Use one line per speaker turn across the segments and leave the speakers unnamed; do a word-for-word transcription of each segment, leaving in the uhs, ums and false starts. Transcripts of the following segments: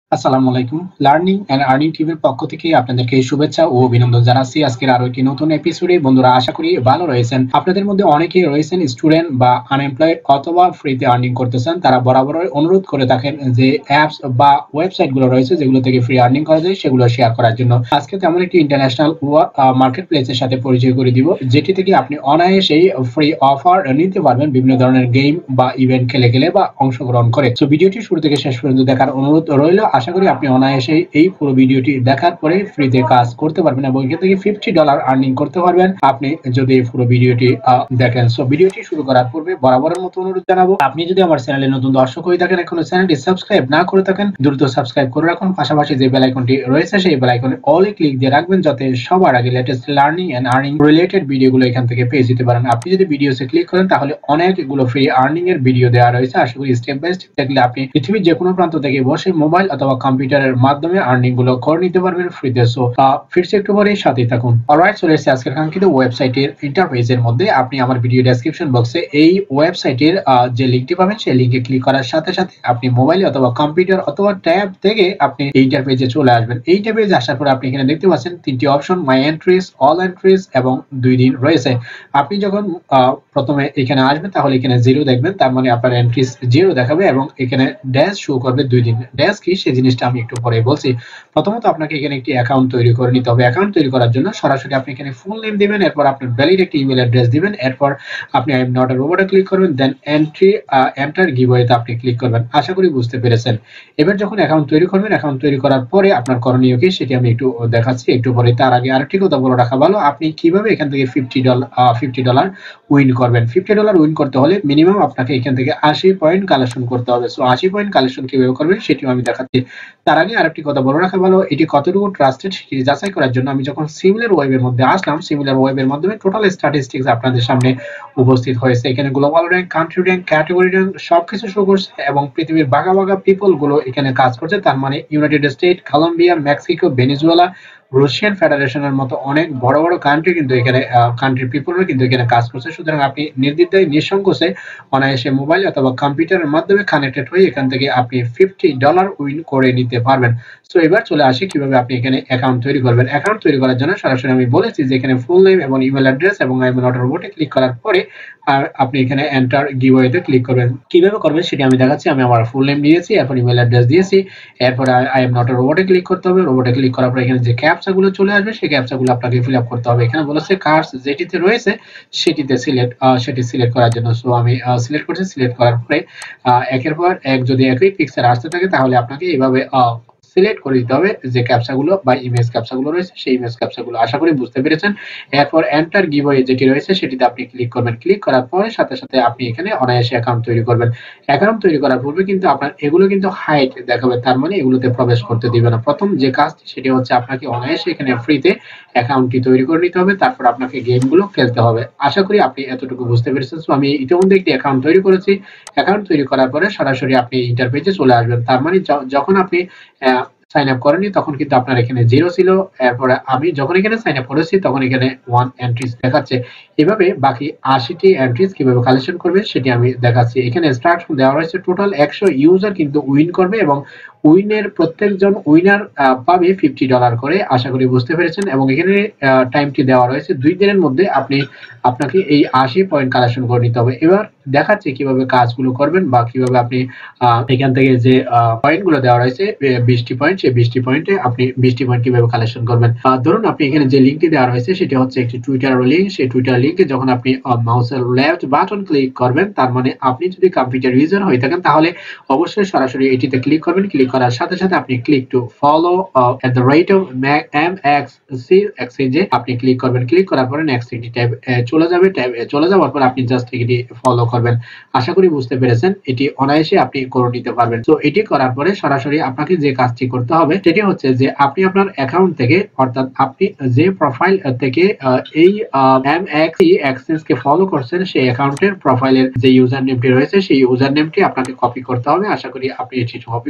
আসসালামু আলাইকুম। Learning and earning টিভির পক্ষ থেকে আপনাদেরকে শুভেচ্ছা ও অভিনন্দন জানাচ্ছি। আজকের আরো একটি নতুন এপিসোডে। বন্ধুরা, আশা করি ভালো রয়েছেন। আপনাদের মধ্যে অনেকেই রয়েছেন স্টুডেন্ট বা আনএমপ্লয়েড অথবা ফ্রিতে আর্নিং করতেছেন। তারা বরাবরই অনুরোধ করে থাকেন যে অ্যাপস বা ওয়েবসাইট গুলো রয়েছে যেগুলো থেকে ফ্রি আর্নিং করা যায় সেগুলো শেয়ার করার জন্য। আজকে তেমন একটি ইন্টারন্যাশনাল মার্কেট প্লেসের সাথে পরিচয় করে দিব, যেটি থেকে আপনি অনায়াসেই ফ্রি অফার নিতে পারবেন বিভিন্ন ধরনের গেম বা ইভেন্ট খেলে খেলে বা অংশগ্রহণ করে। তো ভিডিওটি শুরু থেকে শেষ পর্যন্ত দেখার অনুরোধ রইল। আশা করি আপনি অনায়াসে এই পুরো ভিডিওটি দেখার পরে ফ্রিতে কাজ করতে পারবেন এবং এখান থেকে ফিফটি ডলার আর্নিং করতে পারবেন আপনি যদি এই পুরো ভিডিওটি দেখেন। সো ভিডিওটি শুরু করার পূর্বে বরাবরের মতো অনুরোধ জানাবো, আপনি যদি আমার চ্যানেলে নতুন দর্শক হয়ে থাকেন, এখনো চ্যানেলটি সাবস্ক্রাইব না করে থাকেন, দ্রুত সাবস্ক্রাইব করে রাখুন। পাশাপাশি যে বেল আইকনটি রয়েছে সেই বেল আইকনে অলে ক্লিক দিয়ে রাখবেন, যাতে সবার আগে latest learning and earning related ভিডিওগুলো এখান থেকে পেয়ে যেতে পারেন। আপনি যদি ভিডিওতে ক্লিক করেন তাহলে অনেকগুলো ফ্রি আর্নিং এর ভিডিও দেওয়া রয়েছে। আশা করি স্টেপ বাই স্টেপ দেখলে আপনি পৃথিবীর যে কোনো প্রান্ত থেকে বসে মোবাইল অথবা কম্পিউটারের মাধ্যমে আর্নিং গুলো করে নিতে পারবেন ফ্রিতে। সো ফিরছে একটু পরে সাথেই থাকুন। অলরাইট, চলে এসেছে আজকের কাঙ্ক্ষিত ওয়েবসাইটের ইন্টারফেসের মধ্যে। আপনি আমার ভিডিও ডেসক্রিপশন বক্সে এই ওয়েবসাইটের যে লিংকটি পাবেন সেই লিংকে ক্লিক করার সাথে সাথে আপনি মোবাইল অথবা কম্পিউটার অথবা ট্যাব থেকে আপনি এই ইন্টারফেসে চলে আসবেন। এই ইন্টারফেসে আসার পর আপনি এখানে দেখতে পাচ্ছেন তিনটি option, my entries, all entries এবং দুই দিন রয়েছে। আপনি যখন প্রথমে এখানে আসবেন তাহলে এখানে জিরো দেখবেন, তার মানে আপনার এন্ট্রিজ জিরো দেখাবে এবং এখানে ড্যাশ শো করবে দুই দিন। ড্যাশ কি সেই জিনিসটা আমি একটু পরে বলছি। প্রথমত আপনাকে এখানে একটি অ্যাকাউন্ট তৈরি করে নিতে হবে। অ্যাকাউন্ট তৈরি করার জন্য সরাসরি আপনি এখানে ফুল নেম দিবেন, এরপর আপনার ভ্যালিড একটি ইমেল অ্যাড্রেস দিবেন, এরপর আপনি আই এম নট আ রোবটে ক্লিক করবেন, দেন এন্ট্রি এন্টার গিভওয়েতে আপনি ক্লিক করবেন। আশা করি বুঝতে পেরেছেন। এবার যখন অ্যাকাউন্ট তৈরি করবেন, অ্যাকাউন্ট তৈরি করার পরে আপনার করণীয় কি সেটি আমি একটু দেখাচ্ছি একটু পরে। তার আগে আরেকটি কথা বলে রাখা ভালো, আপনি কিভাবে এখান থেকে fifty dollar fifty dollar win করবেন। ফিফটি ডলার উইন করতে হলে মিনিমাম আপনাকে এখান থেকে আশি পয়েন্ট কালেকশন করতে হবে। সো আশি পয়েন্ট কালেকশন কিভাবে করবেন সেটিও আমি দেখাচ্ছি। তার আগে আরেকটি কথা বলে রাখা ভালো, এটি কতটুকু ট্রাস্টেড সেটি যাচাই করার জন্য আমি যখন সিমিলার ওয়েবের মধ্যে আসলাম, সিমিলার ওয়েবের মাধ্যমে টোটাল স্ট্যাটিস্টিক্স আপনাদের সামনে উপস্থিত হয়েছে। এখানে global rank, country rank, category rank সবকিছু শো করছে এবং পৃথিবীর বাঘা বাঘা পিপল গুলো এখানে কাজ করছে। তার মানে United State, Colombia, Mexico, Venezuela, Russian ফেডারেশনের মতো অনেক বড় বড় কান্ট্রি কিন্তু এখানে কান্ট্রি পিপলরা কিন্তু এখানে কাজ করছে। সুতরাং আপনি নির্দ্বিধায় নিঃসংকোচে অনায়াসে মোবাইল অথবা কম্পিউটারের মাধ্যমে কানেক্টেড হয়ে এখান থেকে আপনি ফিফটি ডলার উইন করে নিতে পারবেন। সো এবার চলে আসি কিভাবে আপনি এখানে অ্যাকাউন্ট তৈরি করবেন। অ্যাকাউন্ট তৈরি করার জন্য সরাসরি আমি বলেছি যে এখানে ফুল নেম এবং ইমেল অ্যাড্রেস এবং আই এম নট আ রোবটে ক্লিক করার পরে আর আপনি এখানে এন্টার গিভওয়েতে ক্লিক করবেন। কিভাবে করবেন সেটি আমি দেখাচ্ছি। আমি আমার ফুল নেম দিয়েছি, এরপর ইমেল অ্যাড্রেস দিয়েছি, এরপর আই এম নট আ রোবটে ক্লিক করতে হবে। রোবটে ক্লিক করার পর এখানে যে ক্যাপচা গুলো চলে আসবে সেই ক্যাপচা গুলো আপনাকে ফিল আপ করতে হবে। এখানে বলেছে কার্স যেটিতে রয়েছে সেটিতে সিলেক্ট সেটি সিলেক্ট করার জন্য। সো আমি সিলেক্ট করছি। সিলেক্ট করার পরে একের পর এক যদি একই পিকচার আসতে থাকে তাহলে আপনাকে এইভাবে সিলেক্ট করে দিতে হবে যে ক্যাপচাগুলো বা ইমেজ ক্যাপচাগুলো রয়েছে সেই ইমেজ ক্যাপচাগুলো। আশা করি বুঝতে পেরেছেন। এরপর এন্টার গিভওয়ে যেটি রয়েছে সেটিতে আপনি ক্লিক করবেন। ক্লিক করার পরে সাথে সাথে আপনি এখানে অনায়াসে অ্যাকাউন্ট তৈরি করবেন। অ্যাকাউন্ট তৈরি করার পূর্বে কিন্তু আপনার এগুলো কিন্তু হাইড দেখাবে, তার মানে এগুলোতে প্রবেশ করতে দিবে না। প্রথম যে কাজটি সেটি হচ্ছে আপনাকে অনায়াসে এখানে ফ্রিতে অ্যাকাউন্টটি তৈরি করে নিতে হবে, তারপর আপনাকে গেমগুলো খেলতে হবে। আশা করি আপনি এতটুকু বুঝতে পেরেছেন। সো আমি ইতিমধ্যে একটি অ্যাকাউন্ট তৈরি করেছি। অ্যাকাউন্ট তৈরি করার পরে সরাসরি আপনি ইন্টারফেসে চলে আসবেন। তার মানে যখন আপনি সাইন আপ করেনি তখন কিন্তু আপনার এখানে জিরো ছিল। এরপরে আমি যখন এখানে সাইন আপ করেছি তখন এখানে ওয়ান এন্ট্রিজ দেখাচ্ছে। এভাবে বাকি আশিটি এন্ট্রিজ কিভাবে কালেকশন করবে সেটি আমি দেখাচ্ছি। এখানে স্টার্ট দেওয়া রয়েছে টোটাল একশো ইউজার কিন্তু উইন করবে এবং উইনের প্রত্যেকজন উইনার পাবে ফিফটি ডলার করে। আশা করি বুঝতে পেরেছেন। এবং এখানে টাইমটি দেওয়া রয়েছে দুই দিনের মধ্যে আপনি আপনাকে এই আশি পয়েন্ট কালেকশন করে নিতে হবে। এবার দেখাচ্ছি কিভাবে কাজগুলো করবেন বা কিভাবে আপনি এখান থেকে যে পয়েন্টগুলো দেওয়া রয়েছে বিশটি পয়েন্ট, সেই বিশটি পয়েন্টে আপনি বিশটি পয়েন্ট কিভাবে কালেকশন করবেন। ধরুন আপনি এখানে যে লিঙ্কটি দেওয়া রয়েছে সেটি হচ্ছে একটি টুইটার লিঙ্ক। সেই টুইটার লিঙ্কে যখন আপনি মাউসের লেফট বাটন ক্লিক করবেন, তার মানে আপনি যদি কম্পিউটার ইউজার হয়ে থাকেন তাহলে অবশ্যই সরাসরি এটিতে ক্লিক করবেন। ক্লিক করার সাথে সাথে আপনি click to follow at the rate of M X C এক্সচেঞ্জে আপনি ক্লিক করবেন। ক্লিক করার পরে নেক্সট এটি ট্যাব চলে যাবে। ট্যাব চলে যাওয়ার পর আপনি জাস্ট এটি ফলো করবেন। আশা করি বুঝতে পেরেছেন। এটি অনায়াসে আপনি করে নিতে পারবেন। তো এটি করার পরে সরাসরি আপনাকে যে কাজটি করতে হবে সেটি হচ্ছে যে আপনি আপনার অ্যাকাউন্ট থেকে, অর্থাৎ আপনি যে প্রোফাইল থেকে এই এম এক্স সি এক্সচেঞ্জ কে ফলো করছেন সেই অ্যাকাউন্টের প্রোফাইলের যে ইউজার নেমটি রয়েছে সেই ইউজার নেমটি আপনাকে কপি করতে হবে। আশা করি আপনি এটি কপি করে নেবেন।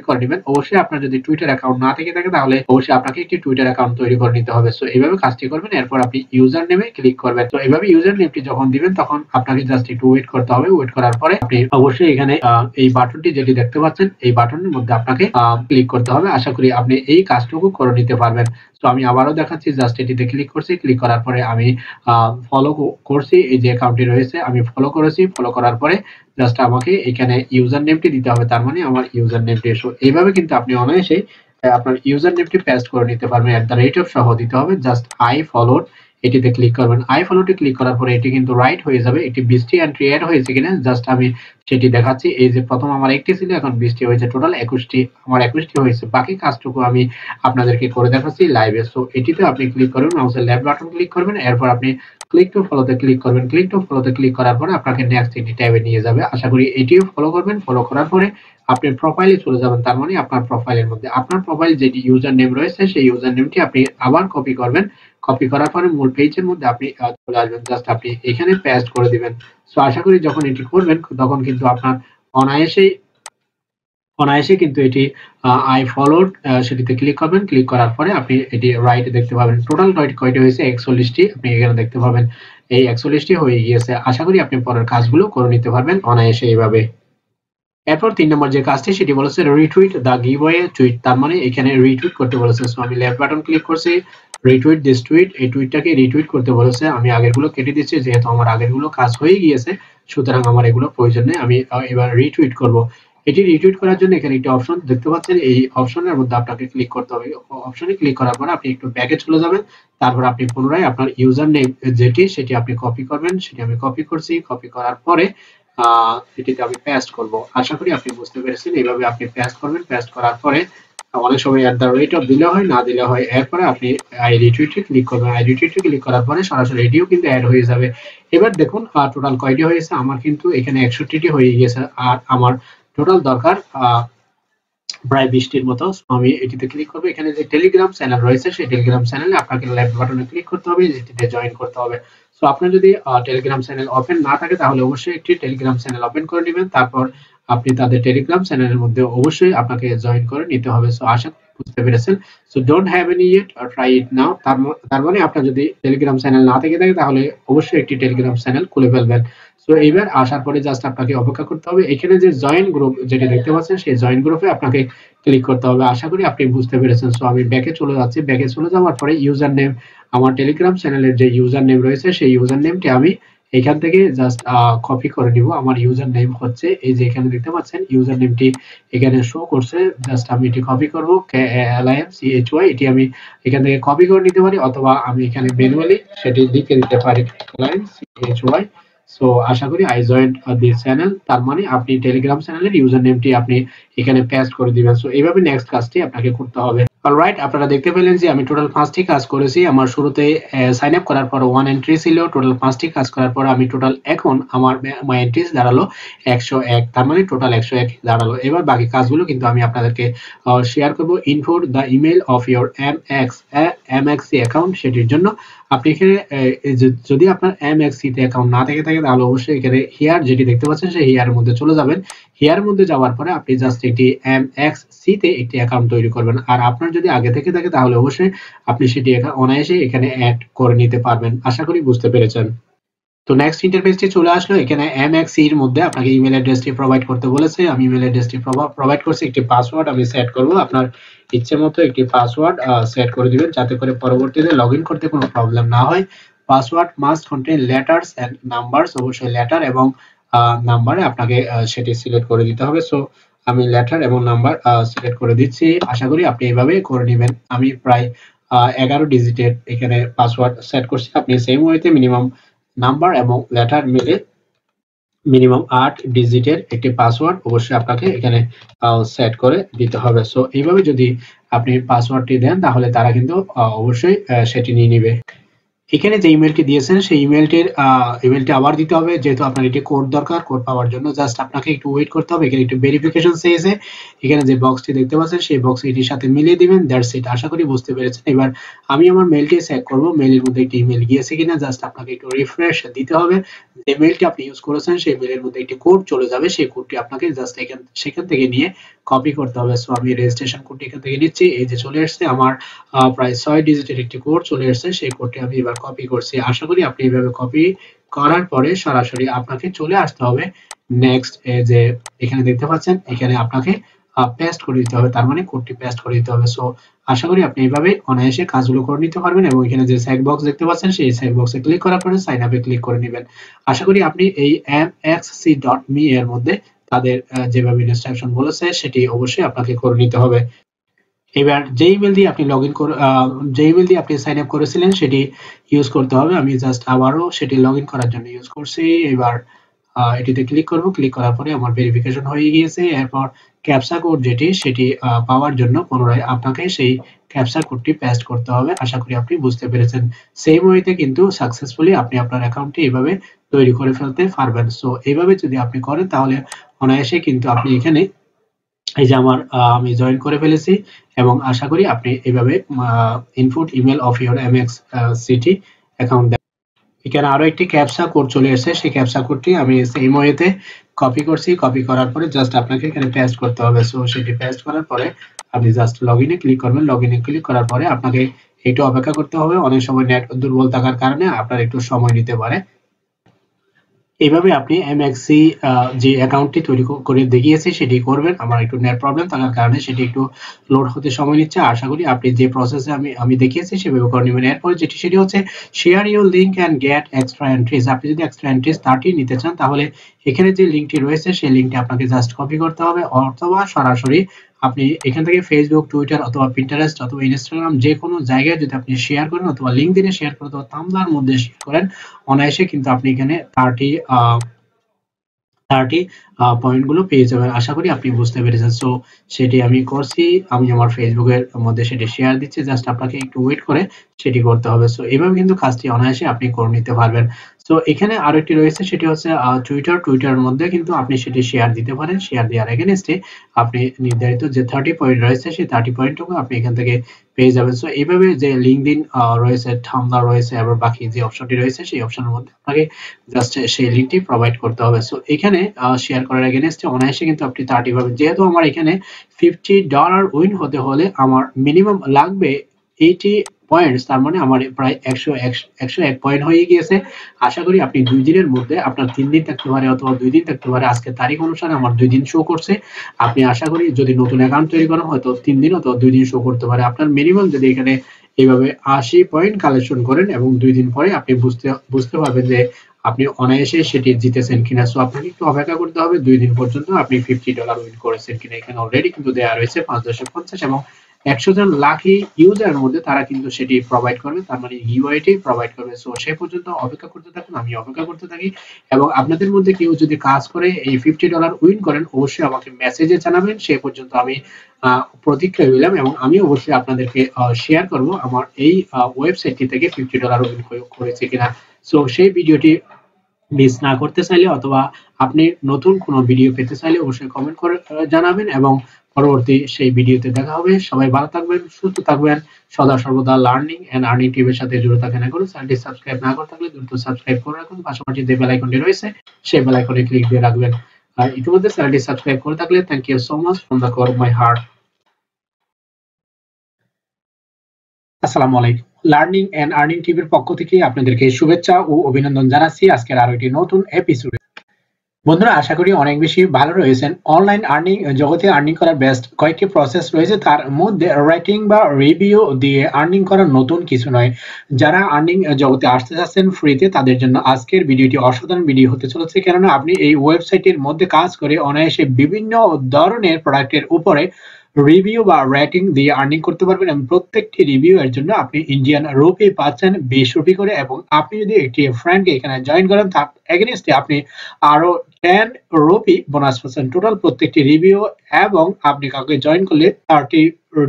অবশ্যই আপনার যদি টুইটার অ্যাকাউন্ট না থেকে থাকে তাহলে অবশ্যই আপনাকে একটি টুইটার অ্যাকাউন্ট তৈরি করে নিতে হবে। সো এইভাবে কাজটি করবেন, এরপর আপনি ইউজার নেমে ক্লিক করবেন। তো এইভাবে ইউজার নেমটি যখন দিবেন তখন আপনাকে জাস্ট একটু ওয়েট করতে হবে। ওয়েট করার পরে আপনি অবশ্যই এখানে এই বাটনটি যেটি দেখতে পাচ্ছেন এই বাটনের মধ্যে আপনাকে ক্লিক করতে হবে। আশা করি আপনি এই কাজটুকু করে নিতে পারবেন। তো আমি আবারও দেখাচ্ছি, জাস্ট এটিতে ক্লিক করছি। ক্লিক করার পরে আমি ফলো করছি, এই যে অ্যাকাউন্টটি রয়েছে আমি ফলো করেছি। ফলো করার পরে জাস্ট আমাকে এখানে ইউজার নেমটি দিতে হবে, তার মানে আমার ইউজার নেমটি। সো এইভাবে কিন্তু আপনি অনায়াসেই আপনার ইউজার নেমটি পেস্ট করে নিতে পারবেন। এট দ্য রেট অফ সহ দিতে হবে। জাস্ট আই ফলোড এটিতে ক্লিক করবেন। আই ফলোতে ক্লিক করার পরে এটি কিন্তু রাইট হয়ে যাবে। এটি বিশটি এন্ট্রি এড হয়েছে কিনা জাস্ট আমি সেটি দেখাচ্ছি। এই যে প্রথম আমার একটি ছিল, এখন বিশটি হয়েছে, টোটাল একুশটি আমার একুশটি হয়েছে। বাকি কাজটুকু আমি আপনাদেরকে করে দেখাচ্ছি লাইভে। সো এটিতে আপনি ক্লিক করবেন, মাউসের লেফট বাটন ক্লিক করবেন, এরপর আপনি ক্লিক টু ফলোতে ক্লিক করবেন। ক্লিক টু ফলোতে ক্লিক করার পরে আপনাকে নেক্সট একটি ট্যাবে নিয়ে যাবে। আশা করি এটিও ফলো করবেন। ফলো করার পরে আপনি প্রোফাইলে চলে যাবেন, তার মানে আপনার প্রোফাইলের মধ্যে আপনার প্রোফাইল যেটি ইউজার নেম রয়েছে সেই ইউজার নেমটি আপনি আবার কপি করবেন। কপি করার পরে মূল পেজের মধ্যে আপনি চলে আসবেন, জাস্ট আপনি এখানে পেস্ট করে দিবেন। সো আশা করি যখন এটি করবেন তখন কিন্তু আপনার অনায়াসেই অনায়াসে কিন্তু এটি আই ফলোড সেটিতে ক্লিক করবেন। ক্লিক করার পরে আপনি এটি রাইট দেখতে পাবেন। টোটাল কয়টি হয়েছে একচল্লিশটি, আপনি এখানে দেখতে পাবেন এই একচল্লিশটি হয়ে গিয়েছে। আশা করি আপনি পরের কাজগুলো করে নিতে পারবেন অনায়াসে এইভাবে। এরপর তিন নম্বর যে কাজটি সেটি বলেছে রিটুইট দ্য গিভঅ্যাওয়ে টুইট, তার মানে এখানে রিটুইট করতে বলেছে। সো আমি লেফট বাটন ক্লিক করছি, রিটুইট দিস টুইট, এই টুইটটাকে রিটুইট করতে বলেছে। আমি আগেরগুলো কেটে দিচ্ছি যেহেতু আমার আগেরগুলো কাজ হয়ে গিয়েছে, সুতরাং আমার এগুলো প্রয়োজন নেই। আমি এবার রিটুইট করব। এটি রিটুইট করার জন্য এখানে একটি অপশন দেখতে পাচ্ছেন, এই অপশনের মধ্যে আপনাকে ক্লিক করতে হবে। অপশনে ক্লিক করার পর আপনি একটু ব্যাকে চলে যাবেন, তারপর আপনি পুনরায় আপনার ইউজার নেম যেটি সেটি আপনি কপি করবেন। সেটি আমি কপি করছি। কপি করার পরে এটিতে আমি পেস্ট করব। আশা করি আপনি বুঝতে পেরেছেন। এইভাবে আপনি পেস্ট করবেন। পেস্ট করার পরে অনেক সময় এট দ্য রেট অফ দিলে হয়, না দিলে হয়। এরপরে আপনি আই রিটুইটে ক্লিক করবেন। আই রিটুইটে ক্লিক করার পরে সরাসরি এটিও কিন্তু অ্যাড হয়ে যাবে। এবার দেখুন টোটাল কয়টি হয়েছে, আমার কিন্তু এখানে একষট্টিটি হয়ে গিয়েছে আর আমার টোটাল দরকার প্রায় বিশটির মতো। আমি এটিতে ক্লিক করবো। এখানে যে টেলিগ্রাম চ্যানেল রয়েছে সেই টেলিগ্রাম চ্যানেলে আপনাকে লেফট বাটনে ক্লিক করতে হবে, যেটিতে জয়েন করতে হবে। সো আপনার যদি টেলিগ্রাম চ্যানেল ওপেন না থাকে তাহলে অবশ্যই একটি টেলিগ্রাম চ্যানেল ওপেন করে নেবেন। তারপর আপনি তাদের টেলিগ্রাম চ্যানেলের মধ্যে অবশ্যই আপনাকে জয়েন করে নিতে হবে। সো আশা করি বুঝতে পেরেছেন। So don't have any yet, try it now. তার মানে আপনার যদি টেলিগ্রাম চ্যানেল না থেকে থাকে তাহলে অবশ্যই একটি টেলিগ্রাম চ্যানেল খুলে ফেলবেন। সো এইবার আসার পরে জাস্ট আপনাকে অপেক্ষা করতে হবে। এখানে যে জয়েন গ্রুপ যেটি দেখতে পাচ্ছেন সেই জয়েন গ্রুপে আপনাকে ক্লিক করতে হবে। আশা করি আপনি বুঝতে পেরেছেন। সো আমি ব্যাকে চলে যাচ্ছি। ব্যাকে চলে যাওয়ার পরে ইউজার নেম, আমার টেলিগ্রাম চ্যানেলের যে ইউজার নেম রয়েছে সেই ইউজার নেমটি আমি এখান থেকে জাস্ট কপি করে নিব। আমার ইউজার নেম হচ্ছে এই যে এখানে দেখতে পাচ্ছেন ইউজার নেমটি এখানে শো করছে। জাস্ট আমি এটি কপি করব, K L I M C H Y, এটি আমি এখান থেকে কপি করে নিতে পারি অথবা আমি এখানে ম্যানুয়ালি সেটি লিখে দিতে পারি, L I M C H Y. So আশা করি আই জয়েন্ট দিস চ্যানেল, তার মানে আপনি টেলিগ্রাম চ্যানেলের ইউজার নেমটি আপনি এখানে পেস্ট করে দিবেন। সো এইভাবে নেক্সট কাজটি আপনাকে করতে হবে। অলরাইট, আপনারা দেখতে পেলেন যে আমি টোটাল পাঁচটি কাজ করেছি। আমার শুরুতে সাইন আপ করার পর ওয়ান এন্ট্রি ছিল। টোটাল পাঁচটি কাজ করার পর আমি টোটাল এখন আমার মাই এন্ট্রিজ দাঁড়ালো একশো এক, তার মানে টোটাল একশো এক দাঁড়ালো। এবার বাকি কাজগুলো কিন্তু আমি আপনাদেরকে শেয়ার করব। Input the email of your M X M X C account, সেটির জন্য আপনি এখানে যদি আপনার এম এক্স সি তে অ্যাকাউন্ট না থেকে থাকে তাহলে অবশ্যই এখানে হিয়ার যেটি দেখতে পাচ্ছেন সেই হিয়ারের মধ্যে চলে যাবেন। হিয়ার মধ্যে যাওয়ার পরে আপনি জাস্ট একটি এম এক্স সি তে একটি অ্যাকাউন্ট তৈরি করবেন। আর আপনার যদি আগে থেকে থাকে তাহলে অবশ্যই আপনি সেটি অনায়াসে এখানে অ্যাড করে নিতে পারবেন। আশা করি বুঝতে পেরেছেন। তো নেক্সট ইন্টারফেসটি চলে আসলো। এখানে এম এক্স সি এর মধ্যে আপনাকে ইমেল অ্যাড্রেসটি প্রোভাইড করতে বলেছে। আমি ইমেল অ্যাড্রেসটি প্রোভাইড করছি। একটি পাসওয়ার্ড আমি সেট করব। আপনার ইচ্ছে মতো একটি পাসওয়ার্ড সেট করে দিবেন যাতে করে পরবর্তীতে লগইন করতে কোনো প্রবলেম না হয়। Password must contain letters and numbers, অবশ্যই লেটার এবং নাম্বারে আপনাকে সেটি সিলেক্ট করে দিতে হবে। সো আমি লেটার এবং নাম্বার সিলেক্ট করে দিচ্ছি। আশা করি আপনি এইভাবে করে নেবেন। আমি প্রায় এগারো ডিজিটের এখানে পাসওয়ার্ড সেট করছি। আপনি সেম ওয়েতে মিনিমাম নাম্বার এবং লেটার মিলে মিনিমাম আট ডিজিটের একটি পাসওয়ার্ড অবশ্যই আপনাকে এখানে সেট করে দিতে হবে। সো এইভাবে যদি আপনি পাসওয়ার্ডটি দেন তাহলে তারা কিন্তু অবশ্যই সেটি নিয়ে নেবে। এখানে যে ইমেলটি দিয়েছেন সেই ইমেলটির ইমেলটি আবার দিতে হবে, যেহেতু আপনার একটি কোড দরকার। কোড পাওয়ার জন্য জাস্ট আপনাকে একটু ওয়েট করতে হবে। এখানে একটু ভেরিফিকেশন চেয়েছে। এখানে যে বক্সটি দেখতে পাচ্ছেন সেই বক্স এটির সাথে মিলিয়ে দিবেন। That's it. আশা করি বুঝতে পেরেছেন। এবার আমি আমার মেলটি চেক করব, মেলের মধ্যে একটি ইমেল গিয়েছে কিনা। জাস্ট আপনাকে একটু রিফ্রেশ দিতে হবে। যে মেলটি আপনি ইউজ করেছেন সেই মেলের মধ্যে একটি কোড চলে যাবে। সেই কোডটি আপনাকে জাস্ট এখান সেখান থেকে নিয়ে কপি করতে হবে। সো আমি রেজিস্ট্রেশন কোডটি এখান থেকে নিচ্ছি, এই যে চলে আসছে আমার প্রায় ছয় ডিজিটের একটি কোড চলে আসছে, সেই কোডটি আমি এবার কপি করছি। আশা করি আপনি এইভাবে কপি করার পরে সরাসরি আপনাকে চলে আসতে হবে নেক্সট, এই যে এখানে দেখতে পাচ্ছেন এখানে আপনাকে পেস্ট করে দিতে হবে, তার মানে কোডটি পেস্ট করে দিতে হবে। সো আশা করি আপনি এইভাবে অনায়াসে কাজগুলো করে নিতে পারবেন এবং এখানে যে চেক বক্স দেখতে পাচ্ছেন সেই চেক বক্সে ক্লিক করার পরে সাইন আপে ক্লিক করে নেবেন। আশা করি আপনি এই M X C dot me এর মধ্যে তাদের যেভাবে ইনস্ট্রাকশন বলেছে সেটি অবশ্যই আপনাকে করে নিতে হবে। এবার যে ইমেল দিয়ে আপনি লগইন করে যে ইমেল দিয়ে আপনি সাইন আপ করেছিলেন সেটি ইউজ করতে হবে। আমি জাস্ট আবারও সেটি লগইন করার জন্য ইউজ করছি। এবার এটিতে ক্লিক করব, ক্লিক করার পরে আমার ভেরিফিকেশন হয়ে গিয়েছে। এরপর ক্যাপচা কোড যেটি সেটি পাওয়ার জন্য পুনরায় আপনাকে সেই ক্যাপচা কোডটি পেস্ট করতে হবে। আশা করি আপনি বুঝতে পেরেছেন। সেম ওয়েতে কিন্তু সাকসেসফুলি আপনি আপনার অ্যাকাউন্টটি এভাবে তৈরি করে ফেলতে পারবেন। সো এইভাবে যদি আপনি করেন তাহলে অনায়াসে কিন্তু আপনি এখানে এই যে আমার আমি জয়েন করে ফেলেছি এবং আশা করি আপনি এইভাবে input email of your MX city account, এখানে আরো একটি ক্যাপচা কোড চলে এসেছে, সেই ক্যাপচা কোডটি আমি সেম ওয়েতে কপি করছি। কপি করার পরে জাস্ট আপনাকে এখানে পেস্ট করতে হবে। সো সেটি পেস্ট করার পরে আপনি জাস্ট লগইনে ক্লিক করবেন। লগইনে ক্লিক করার পরে আপনাকে একটু অপেক্ষা করতে হবে, অনেক সময় নেট দুর্বল থাকার কারণে আপনার একটু সময় নিতে পারে। এইভাবে আপনি এমএক্সি যে অ্যাকাউন্টটি তৈরি করে দেখিয়েছি সেটি করবেন। আমার একটু নেট প্রবলেম থাকার কারণে সেটি একটু লোড হতে সময় নিচ্ছে। আশা করি আপনি যে প্রসেসে আমি আমি দেখিয়েছি সেভাবে করে নেবেন। এরপরে যেটি সেটি হচ্ছে share your link and get extra entries. আপনি যদি এক্সট্রা এন্ট্রিজ থার্টি নিতে চান তাহলে এখানে যে লিঙ্কটি রয়েছে সেই লিঙ্কটি আপনাকে জাস্ট কপি করতে হবে, অথবা সরাসরি আপনি এখান থেকে ফেসবুক, টুইটার অথবা পিন্টারেস্ট অথবা ইনস্টাগ্রাম যে কোনো জায়গায় যদি আপনি শেয়ার করেন অথবা লিঙ্কডইনে শেয়ার করেন অথবা থাম্বলার মধ্যে শেয়ার করেন, অনায়াসে কিন্তু আপনি এখানে থার্টি থার্টি পয়েন্ট গুলো পেয়ে যাবেন। আশা করি আপনি বুঝতে পেরেছেন। সো সেটি আমি করছি, আমি আমার ফেসবুকের মধ্যে সেটি শেয়ার দিচ্ছি, জাস্ট আপনাকে একটু ওয়েট করে সেটি করতে হবে। সো এইভাবে কিন্তু কাজটি অনায়াসে আপনি করে নিতে পারবেন। সো এখানে আরো একটি রয়েছে, সেটি হচ্ছে টুইটার। টুইটারের মধ্যে কিন্তু আপনি সেটি শেয়ার দিতে পারেন। শেয়ার দেওয়ার এগেইনস্টে আপনি নির্ধারিত যে থার্টি পয়েন্ট রয়েছে সেই থার্টি পয়েন্টটুকু আপনি এখান থেকে পেয়ে যাবেন। সো এইভাবে যে লিঙ্কডইন রয়েছে, থাম্বলার রয়েছে, আবার বাকি যে অপশনটি রয়েছে সেই অপশনের মধ্যে আপনাকে জাস্ট সেই লিঙ্কটি প্রোভাইড করতে হবে। সো এখানে শেয়ার করার এগেইনস্টে অনায়াসে কিন্তু আপনি থার্টি পাবেন। যেহেতু আমার এখানে ফিফটি ডলার উইন হতে হলে আমার মিনিমাম লাগবে এইটি পয়েন্টস, তার মানে আমার প্রায় একশো একশো এক পয়েন্ট হয়ে গিয়েছে। আশা করি আপনি দুই দিনের মধ্যে, আপনার তিন দিন থাকতে পারে অথবা দুই দিন থাকতে পারে, আজকে তারিখ অনুসারে আমার দুই দিন শো করছে। আপনি আশা করি যদি নতুন অ্যাকাউন্ট তৈরি করেন হয়তো তিন দিন অথবা দুই দিন শো করতে পারে। আপনার মিনিমাম যদি এখানে এইভাবে আশি পয়েন্ট কালেকশন করেন এবং দুই দিন পরে আপনি বুঝতে বুঝতে পারবেন যে আপনি অনায়াসে সেটি জিতেছেন কিনা। সো আপনাকে একটু অপেক্ষা করতে হবে দুই দিন পর্যন্ত আপনি ফিফটি ডলার উইন করেছেন কিনা। এখানে অলরেডি কিন্তু দেওয়া রয়েছে পাঁচ দশমিক পঞ্চাশ এবং একশো জন লাকি ইউজারের মধ্যে তারা কিন্তু সেটি প্রোভাইড করবে, তার মানে ইউআইটি প্রোভাইড করবে। সো সে পর্যন্ত অপেক্ষা করতে থাকুন, আমি অপেক্ষা করতে থাকি। এবং আপনাদের মধ্যে কেউ যদি কাজ করে এই ফিফটি ডলার উইন করেন অবশ্যই আমাকে মেসেজে জানাবেন। সে পর্যন্ত আমি প্রতীক্ষা রইলাম এবং আমি অবশ্যই আপনাদেরকে শেয়ার করব আমার এই ওয়েবসাইটটি থেকে ফিফটি ডলার উইন করেছে কিনা। সো সেই ভিডিওটি মিস না করতে চাইলে অথবা আপনি নতুন কোনো ভিডিও পেতে চাইলে অবশ্যই কমেন্ট করে জানাবেন এবং পরবর্তী সেই ভিডিওতে দেখা হবে। সবাই ভালো থাকবেন, সুস্থ থাকবেন, সদা সর্বদা লার্নিং এন্ড আর্নিং টিভির সাথে জুড়ে থাকেন। এখন চ্যানেলটি সাবস্ক্রাইব না করে থাকলে দ্রুত সাবস্ক্রাইব করে রাখুন, পাশাপাশি যে বেল আইকনটি রয়েছে সেই বেল আইকনে ক্লিক দিয়ে রাখবেন। আর ইতিমধ্যে চ্যানেলটি সাবস্ক্রাইব করে থাকলে thank you so much from the core of my heart. আসসালামু আলাইকুম। লার্নিং এন্ড আর্নিং টিভির পক্ষ থেকে আপনাদেরকে শুভেচ্ছা ও অভিনন্দন জানাচ্ছি আজকের আরো একটি নতুন এপিসোডে। বন্ধুরা আশা করি অনেক বেশি ভালো রয়েছেন। অনলাইন আর্নিং জগতে আর্নিং করার বেস্ট কয়েকটি প্রসেস রয়েছে, তার মধ্যে রাইটিং বা রিভিউ দিয়ে আর্নিং করা নতুন কিছু নয়। যারা আর্নিং জগতে আসতে চাচ্ছেন ফ্রিতে তাদের জন্য আজকের ভিডিওটি অসাধারণ ভিডিও হতে চলেছে, কেননা আপনি এই ওয়েবসাইটের মধ্যে কাজ করে অনায়াসে বিভিন্ন ধরনের প্রোডাক্টের উপরে রিভিউ বা রেটিং দিয়ে আর্নিং করতে পারবেন এবং প্রত্যেকটি রিভিউ এর জন্য আপনি ইন্ডিয়ান রুপি পাচ্ছেন বিশ রুপি করে। এবং আপনি যদি একটি ফ্রেন্ডকে এখানে জয়েন করেন তার এগেইনস্টে আপনি আরো টেন রুপি বোনাস পাচ্ছেন টোটাল প্রত্যেকটি রিভিউ। এবং আপনি কাউকে জয়েন করলে থার্টি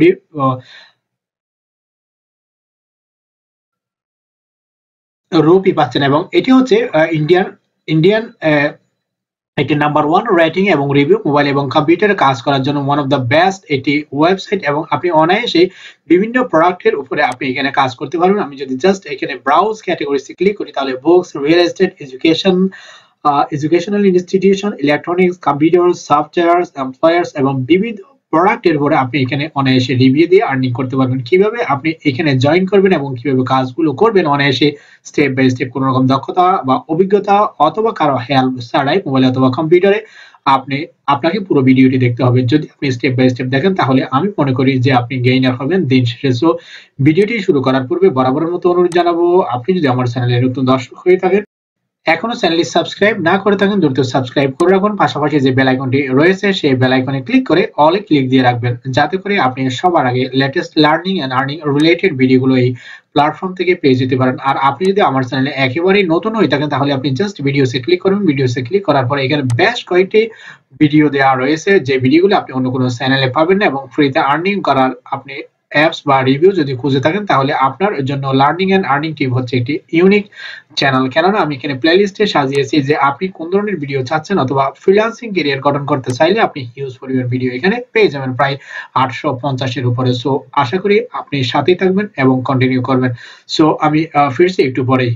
রুপি পাচ্ছেন এবং এটি হচ্ছে ইন্ডিয়ান ইন্ডিয়ান একটি নাম্বার ওয়ান রেটিং এবং রিভিউ মোবাইল এবং কম্পিউটারে কাজ করার জন্য ওয়ান অফ দ্য বেস্ট এটি ওয়েবসাইট। এবং আপনি অনায়াসে বিভিন্ন প্রোডাক্টের উপরে আপনি এখানে কাজ করতে পারবেন। আমি যদি জাস্ট এখানে ব্রাউজ ক্যাটাগরিতে ক্লিক করি তাহলে books, real estate, education, educational institution, electronics, computer, software, employers এবং বিবিধ প্রোডাক্টের উপরে আপনি এখানে অনায়াসে রিভিউ দিয়ে আর্নিং করতে পারবেন। কিভাবে আপনি এখানে জয়েন করবেন এবং কিভাবে কাজগুলো করবেন অনায়াসে স্টেপ বাই স্টেপ, কোনো রকম দক্ষতা বা অভিজ্ঞতা অথবা কারো হেল্প ছাড়াই মোবাইলে অথবা কম্পিউটারে আপনি আপনাকে পুরো ভিডিওটি দেখতে হবে। যদি আপনি স্টেপ বাই স্টেপ দেখেন তাহলে আমি মনে করি যে আপনি গেইনার হবেন দিন শেষে। সো ভিডিওটি শুরু করার পূর্বে বরাবরের মতো অনুরোধ জানাবো, আপনি যদি আমার চ্যানেলে নতুন দর্শক হয়ে থাকেন, এখনো চ্যানেলটি সাবস্ক্রাইব না করে থাকেন, দ্রুত সাবস্ক্রাইব করে রাখুন। পাশাপাশি যে বেল আইকনটি রয়েছে সেই বেল আইকনে ক্লিক করে অলে ক্লিক দিয়ে রাখবেন, যাতে করে আপনি সবার আগে latest learning and earning related ভিডিওগুলো এই প্ল্যাটফর্ম থেকে পেয়ে যেতে পারেন। আর আপনি যদি আমার চ্যানেলে একেবারেই নতুন হয়ে থাকেন তাহলে আপনি জাস্ট ভিডিওসে ক্লিক করবেন। ভিডিওসে ক্লিক করার পরে এখানে বেশ কয়েকটি ভিডিও দেওয়া রয়েছে, যে ভিডিওগুলো আপনি অন্য কোনো চ্যানেলে পাবেন না, এবং ফ্রিতে আর্নিং করার আপনি অ্যাপস বা রিভিউ যদি খুঁজে থাকেন তাহলে আপনার জন্য লার্নিং এন্ড আর্নিং টিপ হচ্ছে একটি ইউনিক চ্যানেল। কেননা আমি এখানে প্লেলিস্টে সাজিয়েছি যে আপনি কোন ধরনের ভিডিও চাচ্ছেন, অথবা ফ্রিল্যান্সিং ক্যারিয়ার গঠন করতে চাইলে আপনি হিউজ পরিমাণ ভিডিও এখানে পেয়ে যাবেন, প্রায় আটশো পঞ্চাশ এর উপরে। সো আশা করি আপনি সাথেই থাকবেন এবং কন্টিনিউ করবেন। সো আমি ফিরছি একটু পরেই।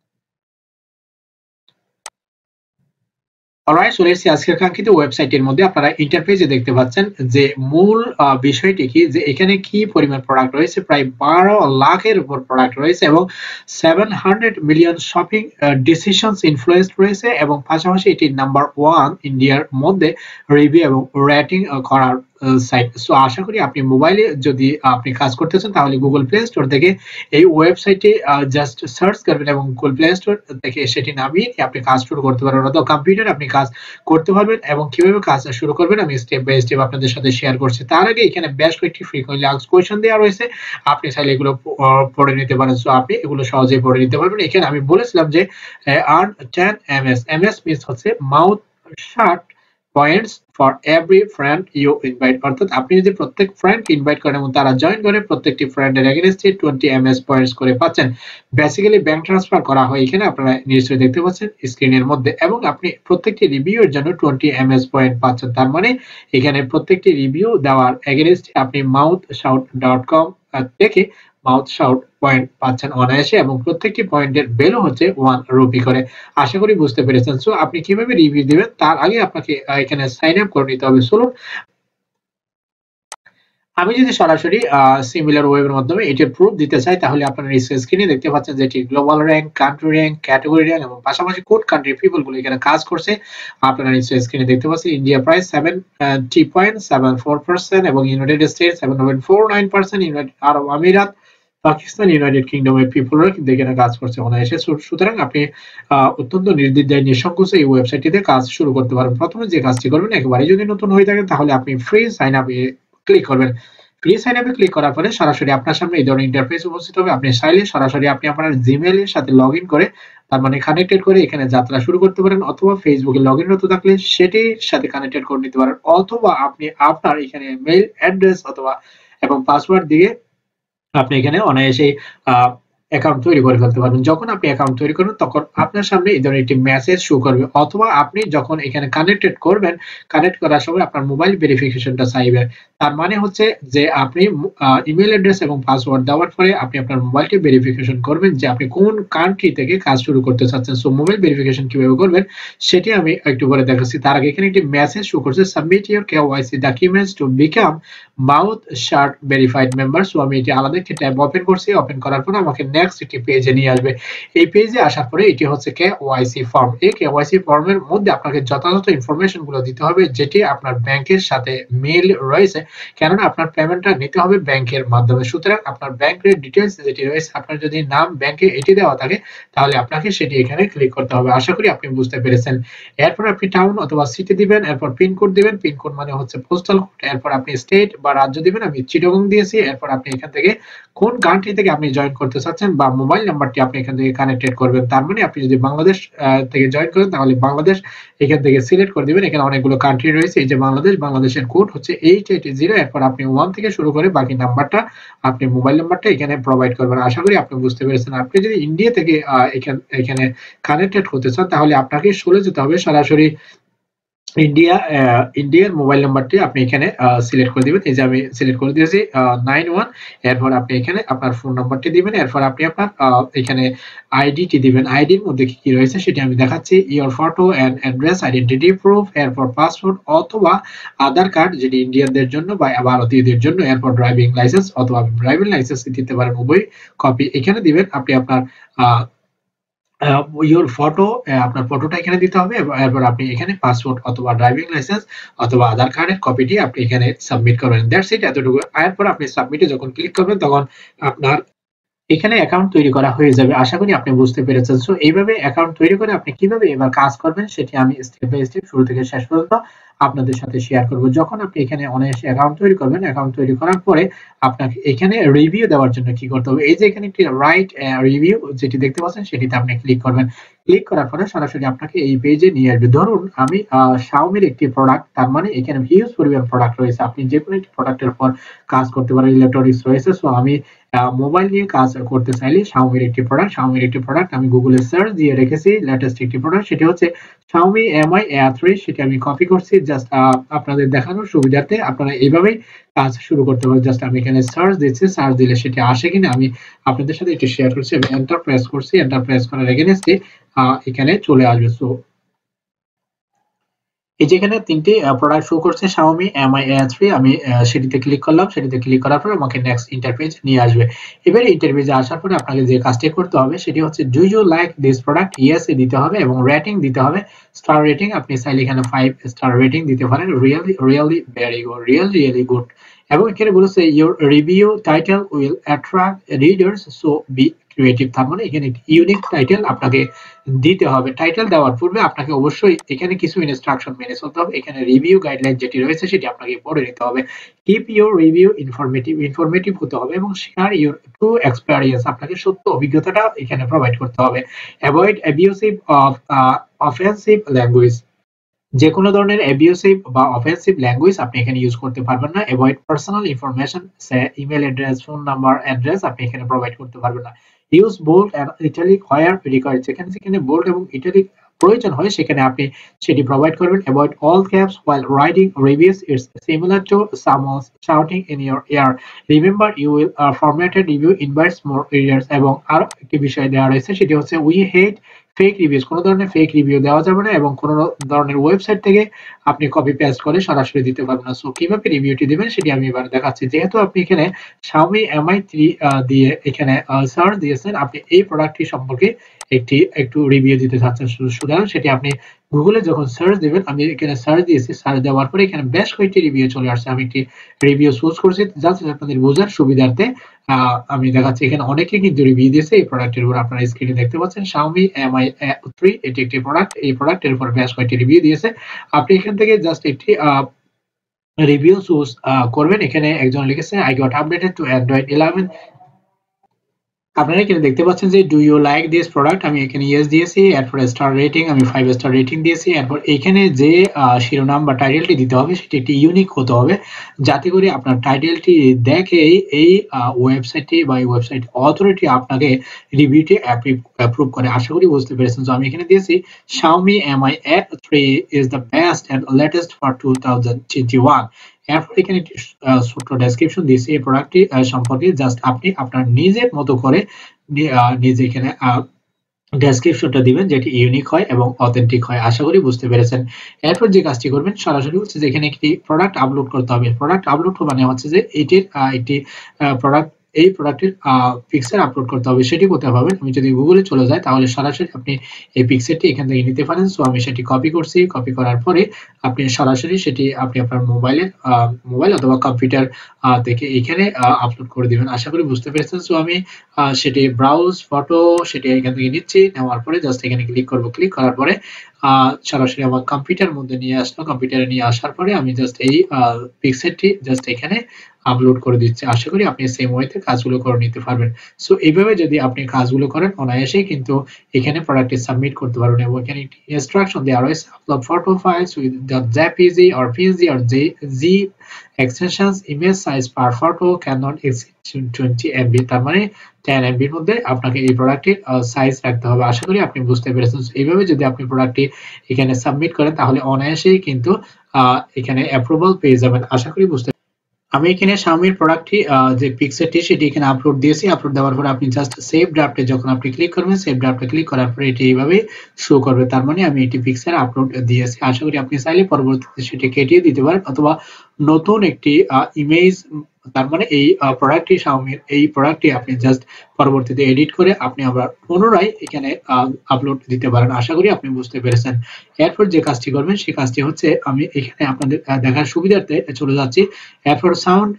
অলরাইট, চলে এসেছি আজকের কাঙ্ক্ষিত ওয়েবসাইটের মধ্যে। আপনারা ইন্টারফেসে দেখতে পাচ্ছেন যে মূল বিষয়টি কি, যে এখানে কি পরিমাণ প্রোডাক্ট রয়েছে, প্রায় বারো লাখের উপর প্রোডাক্ট রয়েছে এবং seven hundred million shopping decisions influence রয়েছে, এবং পাশাপাশি এটি নাম্বার ওয়ান ইন্ডিয়ার মধ্যে রিভিউ এবং রেটিং করার সাইট। সো আশা করি আপনি মোবাইলে যদি আপনি কাজ করতেছেন তাহলে গুগল প্লে স্টোর থেকে এই ওয়েবসাইটে জাস্ট সার্চ করবেন এবং গুগল প্লে স্টোর থেকে সেটি নামিয়ে আপনি কাজ শুরু করতে পারবেন, অথবা কম্পিউটারে আপনি কাজ করতে পারবেন। এবং কিভাবে কাজ শুরু করবেন আমি স্টেপ বাই স্টেপ আপনাদের সাথে শেয়ার করছি। তার আগে এখানে বেশ কয়েকটি ফ্রিকোয়েন্টলি আস্কড কোয়েশ্চেন দেওয়া রয়েছে, আপনি চাইলে এগুলো পড়ে নিতে পারেন। সো আপনি এগুলো সহজেই পড়ে নিতে পারবেন। এখানে আমি বলেছিলাম যে earn ten MS, MS means হচ্ছে mouth shut points for every friend you invite, অর্থাৎ আপনি যদি প্রত্যেক ফ্রেন্ড ইনভাইট করেন এবং তারা জয়েন করে, প্রত্যেকটি ফ্রেন্ডের এগেইনস্টে টোয়েন্টি এমএস পয়েন্টস করে পাচ্ছেন। বেসিক্যালি ব্যাংক ট্রান্সফার করা হয় এখানে, আপনারা নিশ্চয়ই দেখতে পাচ্ছেন স্ক্রিনের মধ্যে, এবং আপনি প্রত্যেকটি রিভিউ এর জন্য টোয়েন্টি এমএস পয়েন্ট পাচ্ছেন। তার মানে এখানে প্রত্যেকটি রিভিউ দেওয়ার এগেইনস্টে আপনি মাউথ শাউট ডট কম থেকে মাউথ শাউট পয়েন্ট পাচ্ছেন অনায়াসে, এবং প্রত্যেকটি পয়েন্টের ভ্যালু হচ্ছে ওয়ান রুপি করে। আশা করি বুঝতে পেরেছেন। সো আপনি কিভাবে রিভিউ দিবেন তার আগে আপনাকে এখানে সাইন আপ করে নিতে হবে। চলুন আমি যদি সরাসরি সিমিলার ওয়েবের মাধ্যমে এটির প্রুফ দিতে চাই, তাহলে আপনারা এই স্ক্রিনে দেখতে পাচ্ছেন যে এটি global rank, country rank, category rank, এবং পাশাপাশি কোন কান্ট্রি পিপল গুলো এখানে কাজ করছে আপনারা নিশ্চয়ই স্ক্রিনে দেখতে পাচ্ছেন। ইন্ডিয়া প্রায় seventy point seven four percent, এবং United States seven point four nine percent, United Arab আমিরাত, পাকিস্তান, ইউনাইটেড কিংডমের পিপলরা কিন্তু এখানে কাজ করছে অনায়াসে। সুতরাং আপনি অত্যন্ত নির্দ্বিধায় নিঃসংকোচে এই ওয়েবসাইটটিতে কাজ শুরু করতে পারেন। প্রথমে যে কাজটি করবেন, একেবারে যদি নতুন হয়ে থাকেন তাহলে আপনি ফ্রি সাইন আপে ক্লিক করবেন। ফ্রি সাইন আপে ক্লিক করার পরে সরাসরি আপনার সামনে এই ধরনের ইন্টারফেস উপস্থিত হবে। আপনি চাইলে সরাসরি আপনি আপনার জিমেইল এর সাথে লগইন করে, তার মানে কানেক্টেড করে এখানে যাত্রা শুরু করতে পারেন, অথবা ফেসবুকে লগইন হতে থাকলে সেটির সাথে কানেক্টেড করে নিতে পারেন, অথবা আপনি আপনার এখানে মেইল অ্যাড্রেস অথবা এবং পাসওয়ার্ড দিয়ে আপনি এখানে অনায়াসে অ্যাকাউন্ট তৈরি করে ফেলতে পারবেন। যখন আপনি অ্যাকাউন্ট তৈরি করবেন তখন আপনার সামনে এই ধরনের একটি মেসেজ শো করবে, অথবা আপনি যখন এখানে কানেক্টেড করবেন, কানেক্ট করার সময় আপনার মোবাইল ভেরিফিকেশনটা চাইবে। তার মানে হচ্ছে যে আপনি ইমেল অ্যাড্রেস এবং পাসওয়ার্ড দেওয়ার পরে আপনি আপনার মোবাইলটি ভেরিফিকেশন করবেন যে আপনি কোন কান্ট্রি থেকে কাজ শুরু করতে চাচ্ছেন। সো মোবাইল ভেরিফিকেশন কিভাবে করবেন সেটি আমি একটু পরে দেখাচ্ছি। তার আগে এখানে একটি মেসেজ শো করছে, submit your KYC documents to become mouth shut verified member. So আমি এটি আলাদা একটি ট্যাব ওপেন করছি। ওপেন করার পর আমাকে নেক্সট একটি পেজে নিয়ে আসবে। এই পেজে আসার পরে এটি হচ্ছে কেওয়াইসি ফর্ম। এই কেওয়াইসি ফর্মের মধ্যে আপনাকে যথাযথ ইনফরমেশন গুলো দিতে হবে, যেটি আপনার ব্যাংকের সাথে মিল রয়েছে, কেননা আপনার পেমেন্টটা নিতে হবে ব্যাংকের মাধ্যমে। সুতরাং আপনার ব্যাংকের ডিটেইলস যেটি রয়েছে, আপনার যদি নাম ব্যাংকে এটি দেওয়া থাকে তাহলে আপনাকে সেটি এখানে ক্লিক করতে হবে। আশা করি আপনি বুঝতে পেরেছেন। এরপর আপনি টাউন অথবা সিটি দিবেন, এরপর পিন কোড দিবেন, পিন কোড মানে হচ্ছে পোস্টাল কোড, এরপর আপনি স্টেট বা রাজ্য দিবেন। আমি চিটাগং দিয়েছি। এরপর আপনি এখান থেকে কোন কান্ট্রি থেকে আপনি জয়েন করতে চাচ্ছেন বা মোবাইল নাম্বারটি আপনি এখান থেকে কানেক্টেড করবেন। তার মানে আপনি যদি বাংলাদেশ থেকে জয়েন করেন তাহলে বাংলাদেশ এখান থেকে সিলেক্ট করে দিবেন। এখানে অনেকগুলো কান্ট্রি রয়েছে, এই যে বাংলাদেশ, বাংলাদেশের কোড হচ্ছে এইট এইট জিরো। এরপর আপনি ওয়ান থেকে শুরু করে বাকি নাম্বারটা আপনি মোবাইল নাম্বারটা এখানে প্রোভাইড করবেন। আশা করি আপনি বুঝতে পেরেছেন। আপনি যদি ইন্ডিয়া থেকে এখানে কানেক্টেড হতে চান তাহলে আপনাকে চলে যেতে হবে সরাসরি ইন্ডিয়া আহ, ইন্ডিয়ার মোবাইল নাম্বারটি আপনি এখানে সিলেক্ট করে দিবেন। এই যে আমি সিলেক্ট করে দিয়েছি নাইন ওয়ান। এরপর আপনি এখানে আপনার ফোন নাম্বারটি দিবেন। এরপর আপনি আপনার আহ, এখানে আইডিটি দিবেন। আইডির মধ্যে কি কি রয়েছে সেটি আমি দেখাচ্ছি। Your photo and address, identity proof, এরপর পাসপোর্ট অথবা আধার কার্ড যেটি ইন্ডিয়ানদের জন্য বা ভারতীয়দের জন্য, এরপর ড্রাইভিং লাইসেন্স অথবা ড্রাইভিং লাইসেন্স দিতে পারেন, উভয় কপি এখানে দিবেন। আপনি আপনার আহ ইওর ফটো, আপনার ফটোটা এখানে দিতে হবে এবং এরপর আপনি এখানে পাসপোর্ট অথবা ড্রাইভিং লাইসেন্স অথবা আধার কার্ডের কপিটি আপনি এখানে সাবমিট করবেন। দ্যাটস ইট, এতটুকু। এরপর আপনি সাবমিটে যখন ক্লিক করবেন তখন আপনার এখানে অ্যাকাউন্ট তৈরি করা হয়ে যাবে। আশা করি আপনি বুঝতে পেরেছেন। সো এইভাবে অ্যাকাউন্ট তৈরি করে আপনি কিভাবে এবার কাজ করবেন সেটি আমি স্টেপ বাই স্টেপ শুরু থেকে শেষ পর্যন্ত আপনাদের সাথে শেয়ার করব। যখন আপনি এখানে অনায়াসে অ্যাকাউন্ট তৈরি করবেন, অ্যাকাউন্ট তৈরি করার পরে আপনাকে এখানে রিভিউ দেওয়ার জন্য কি করতে হবে, এই যে এখানে একটি রাইট রিভিউ যেটি দেখতে পাচ্ছেন সেটিতে আপনি ক্লিক করবেন। ক্লিক করার পরে সরাসরি আপনাকে এই পেজে নিয়ে আসবে। ধরুন আমি শাওমির একটি প্রোডাক্ট, তার মানে এখানে হিউজ পরিমাণ প্রোডাক্ট রয়েছে, আপনি যে কোনো একটি প্রোডাক্টের উপর কাজ করতে পারেন, ইলেকট্রনিক্স রয়েছে। সো আমি মোবাইল নিয়ে কাজ করতে চাইলে শাওমির একটি প্রোডাক্ট, শাওমির একটি প্রোডাক্ট আমি গুগলে সার্চ দিয়ে রেখেছি লেটেস্ট একটি প্রোডাক্ট, সেটি হচ্ছে শাওমি এমআই এ থ্রি। সেটি আমি কপি করছি জাস্ট আপনাদের দেখানোর সুবিধার্থে। আপনারা এইভাবেই কাজ শুরু করতে পারেন। জাস্ট আমি এখানে সার্চ দিচ্ছি, সার্চ দিলে সেটি আসে কিনা আমি আপনাদের সাথে একটু শেয়ার করছি। আমি এন্টার প্রেস করছি, এন্টার প্রেস করার এগেইনস্টে এখানে চলে আসবে। সো এই যে এখানে তিনটি প্রোডাক্ট শো করছে Xiaomi M I A three, আমি সেটিতে ক্লিক করলাম। সেটিতে ক্লিক করার পর আমাকে নেক্সট ইন্টারফেস নিয়ে আসবে। এবারে ইন্টারফেসে আসার পরে আপনাকে যে কাজটি করতে হবে সেটি হচ্ছে do you like this product, yes এ দিতে হবে এবং রেটিং দিতে হবে, স্টার রেটিং। আপনি চাইলে এখানে ফাইভ স্টার রেটিং দিতে পারেন। Really really very good, real really good. এবং এখানে বলেছে your review title will attract readers, so be creative. তার মানে এখানে একটি ইউনিক টাইটেল আপনাকে দিতে হবে। টাইটেল দেওয়ার পূর্বে আপনাকে অবশ্যই এখানে কিছু ইনস্ট্রাকশন মেনে চলতে হবে। এখানে রিভিউ গাইডলাইন যেটি রয়েছে সেটি আপনাকে পড়ে নিতে হবে। Keep your review informative, informative হতে হবে এবং শেয়ার ইউর ট্রু এক্সপেরিয়েন্স, আপনাকে সত্য অভিজ্ঞতাটা এখানে প্রোভাইড করতে হবে। Avoid abusive of offensive language, যে কোনো ধরনের অ্যাবিউসিভ বা অফেন্সিভ ল্যাঙ্গুয়েজ আপনি এখানে ইউজ করতে পারবেন না। অ্যাভয়েড পার্সোনাল ইনফরমেশন, সে email address, phone number, address আপনি এখানে প্রোভাইড করতে পারবেন না। Use bold and italic where required, যেখানে যেখানে বোল্ড এবং ইটালিক প্রয়োজন হয় সেখানে আপনি সেটি প্রোভাইড করবেন। Avoid all caps while writing reviews, it's similar to someone shouting in your ear. Remember you will uh, formatted review invites more readers। এবং আরো একটি বিষয় দেওয়া রয়েছে সেটি হচ্ছে we hate ফেক রিভিউজ, কোনো ধরনের ফেক রিভিউ দেওয়া যাবে না এবং কোনো ধরনের ওয়েবসাইট থেকে আপনি কপি পেস্ট করে সরাসরি দিতে পারবেন না। সো কিভাবে রিভিউটি দিবেন সেটি আমি এবার দেখাচ্ছি। যেহেতু আপনি এখানে Xiaomi এম আই থ্রি দিয়ে এখানে সার্চ দিয়েছেন, আপনি এই প্রোডাক্টটি সম্পর্কে একটি একটু রিভিউ দিতে চাচ্ছেন, সুতরাং সেটি আপনি গুগলে যখন সার্চ দিবেন, আমি এখানে সার্চ দিয়েছি, সার্চ দেওয়ার পরে এখানে বেশ কয়েকটি রিভিউ চলে আসছে। আমি একটি রিভিউ চুজ করছি জাস্ট আপনাদের বোঝার সুবিধার্থে। আমি দেখাচ্ছি এখানে অনেকে কিন্তু রিভিউ দিয়েছে এই প্রোডাক্টের উপর। আপনারা স্ক্রিনে দেখতে পাচ্ছেন Xiaomi এম আই থ্রি, এটি একটি প্রোডাক্ট। এই প্রোডাক্টের উপর বেশ কয়েকটি রিভিউ দিয়েছে। আপনি এখান থেকে জাস্ট একটি রিভিউ চুজ করবেন। এখানে একজন লিখেছে I got updated to Android eleven. আপনারা এখানে দেখতে পাচ্ছেন যে do you like this product, আমি এখানে ইয়েস দিয়েছি। এরপর স্টার রেটিং আমি ফাইভ স্টার রেটিং দিয়েছি। এরপর এখানে যে শিরোনাম বা টাইটেলটি দিতে হবে সেটি একটি ইউনিক হতে হবে, যাতে করে আপনার টাইটেলটি দেখে এই ওয়েবসাইটটি বা এই ওয়েবসাইট অথরিটি আপনাকে রিভিউটি অ্যাপ্রুভ করে। আশা করি বুঝতে পেরেছেন। তো আমি এখানে দিয়েছি Xiaomi M I A three is the best and latest for two thousand twenty-one। এরপর এখানে একটি ছোট্ট ডেসক্রিপশন দিয়েছি এই প্রোডাক্টটি সম্পর্কে। জাস্ট আপনি আপনার নিজের মতো করে নিজে এখানে ডেসক্রিপশনটা দিবেন যেটি ইউনিক হয় এবং অথেন্টিক হয়। আশা করি বুঝতে পেরেছেন। এরপর যে কাজটি করবেন সরাসরি হচ্ছে যে এখানে একটি প্রোডাক্ট আপলোড করতে হবে। প্রোডাক্ট আপলোড মানে হচ্ছে যে এটির একটি প্রোডাক্ট এই প্রোডাক্টের পিকচার আপলোড করতে হবে। সেটি কোথায় পাবেন, আমি যদি গুগলে চলে যাই তাহলে সরাসরি আপনি এই পিকচারটি এখান থেকে নিতে পারেন। সো আমি সেটি কপি করছি। কপি করার পরে আপনি সরাসরি সেটি আপনি আপনার মোবাইলের মোবাইল অথবা কম্পিউটার থেকে এখানে আপলোড করে দিবেন। আশা করি বুঝতে পেরেছেন। সো আমি সেটি ব্রাউজ ফটো সেটি এখান থেকে নিচ্ছি। নেওয়ার পরে জাস্ট এখানে ক্লিক করব। ক্লিক করার পরে সরাসরি আমার কম্পিউটার মধ্যে নিয়ে আসলো। কম্পিউটারে নিয়ে আসার পরে আমি জাস্ট এই পিকচারটি জাস্ট এখানে আপলোড করে দিচ্ছে। আশা করি আপনি সেম ওয়েতে কাজগুলো করে নিতে পারবেন। সো এইভাবে যদি আপনি কাজগুলো করেন অনায়াসেই কিন্তু এখানে প্রোডাক্টটি সাবমিট করতে পারবেন এবং এখানে একটি ইনস্ট্রাকশন দেওয়া রয়েছে upload photo files with the JPG or PNG or G extensions image size per photo can not exceed twenty MB. তার মানে টেন এমবির মধ্যে আপনাকে এই প্রোডাক্টের সাইজ রাখতে হবে। আশা করি আপনি বুঝতে পেরেছেন। এইভাবে যদি আপনি প্রোডাক্টটি এখানে সাবমিট করেন তাহলে অনায়াসেই কিন্তু এখানে অ্যাপ্রুভাল পেয়ে যাবেন। আশা করি বুঝতে আমি এখানে Xiaomi প্রোডাক্টটি যে পিকচারটি সেটি এখানে আপলোড দিয়েছি। আপলোড দেওয়ার পরে আপনি জাস্ট সেভ ড্রাফটে যখন আপনি ক্লিক করবেন, সেভ ড্রাফটে ক্লিক করার পরে এটি এইভাবে শো করবে। তার মানে আমি এটি পিকচার আপলোড দিয়েছি। আশা করি আপনি চাইলে পরবর্তীতে সেটি কেটিয়ে দিতে পারেন অথবা নতুন একটি ইমেজ, তার মানে এই প্রোডাক্টটি Xiaomi এই প্রোডাক্টটি আপনি জাস্ট পরবর্তীতে এডিট করে আপনি আবার পুনরায় এখানে আপলোড দিতে পারেন। আশা করি আপনি বুঝতে পেরেছেন। এরপর যে কাজটি করবেন সেই কাজটি হচ্ছে আমি এখানে আপনাদের দেখার সুবিধার্থে চলে যাচ্ছি। এরপর সাউন্ড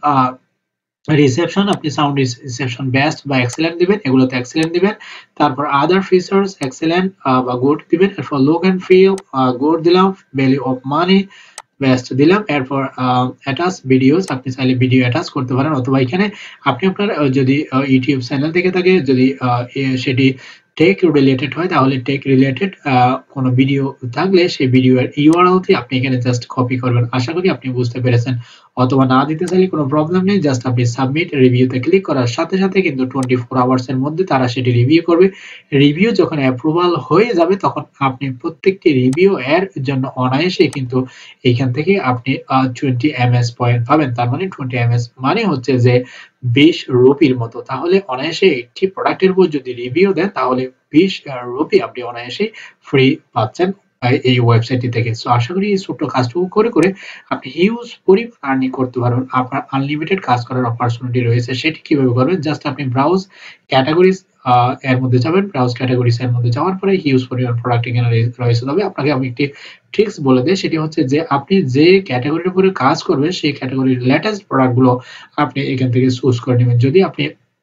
রিসেপশন, আপনি সাউন্ড রিসেপশন বেস্ট বা এক্সেলেন্ট দিবেন, এগুলোতে এক্সেলেন্ট দিবেন। তারপর আদার ফিচার্স এক্সেলেন্ট বা গুড দিবেন। এরপর লুক এন্ড ফিল গুড দিলাম, ভ্যালু অফ মানি বেস্ট দিলাম। এরপর অ্যাটাচ ভিডিওস, আপনি চাইলে ভিডিও অ্যাটাচ করতে পারেন অথবা এখানে আপনি আপনার যদি ইউটিউব চ্যানেল থেকে থাকে, যদি সেটি টেক রিলেটেড হয় তাহলে টেক রিলেটেড কোনো ভিডিও থাকলে সেই ভিডিওর ইউআরএলটি আপনি এখানে জাস্ট কপি করবেন। আশা করি আপনি বুঝতে পেরেছেন। অথবা না দিতে চাইলে কোনো প্রবলেম নেই, জাস্ট আপনি সাবমিট রিভিউতে ক্লিক করার সাথে সাথে কিন্তু টোয়েন্টি ফোর আওয়ার্স এর মধ্যে তারা সেটি রিভিউ করবে। রিভিউ যখন অ্যাপ্রুভাল হয়ে যাবে তখন আপনি প্রত্যেকটি রিভিউ এর জন্য অনায়াসে কিন্তু এখান থেকে আপনি টোয়েন্টি এমএস পয়েন্ট পাবেন। তার মানে টোয়েন্টি এমএস মানে হচ্ছে যে বিশ রুপির মতো। তাহলে অনায়াসে একটি প্রোডাক্টের উপর যদি রিভিউ দেন তাহলে বিশ রুপি আপনি অনায়াসে ফ্রি পাচ্ছেন এই ওয়েবসাইটটি থেকে। সো আশা করি এই ছোট্ট কাজটুকু করে করে আপনি হিউজ পরিমাণ আর্নিং করতে পারবেন। আপনার আনলিমিটেড কাজ করার অপরচুনিটি রয়েছে। সেটি কিভাবে করবেন? জাস্ট আপনি ব্রাউজ ক্যাটাগরিজ এর মধ্যে যাবেন। ব্রাউজ ক্যাটাগরিজ এর মধ্যে যাওয়ার পরে হিউজ পরিমাণ প্রোডাক্ট এখানে রয়েছে। তবে আপনাকে আমি একটি ট্রিক্স বলে দেই, সেটি হচ্ছে যে আপনি যে ক্যাটাগরির উপরে কাজ করবেন সেই ক্যাটাগরির লেটেস্ট প্রোডাক্টগুলো আপনি এখান থেকে চুজ করে নেবেন। যদি আপনি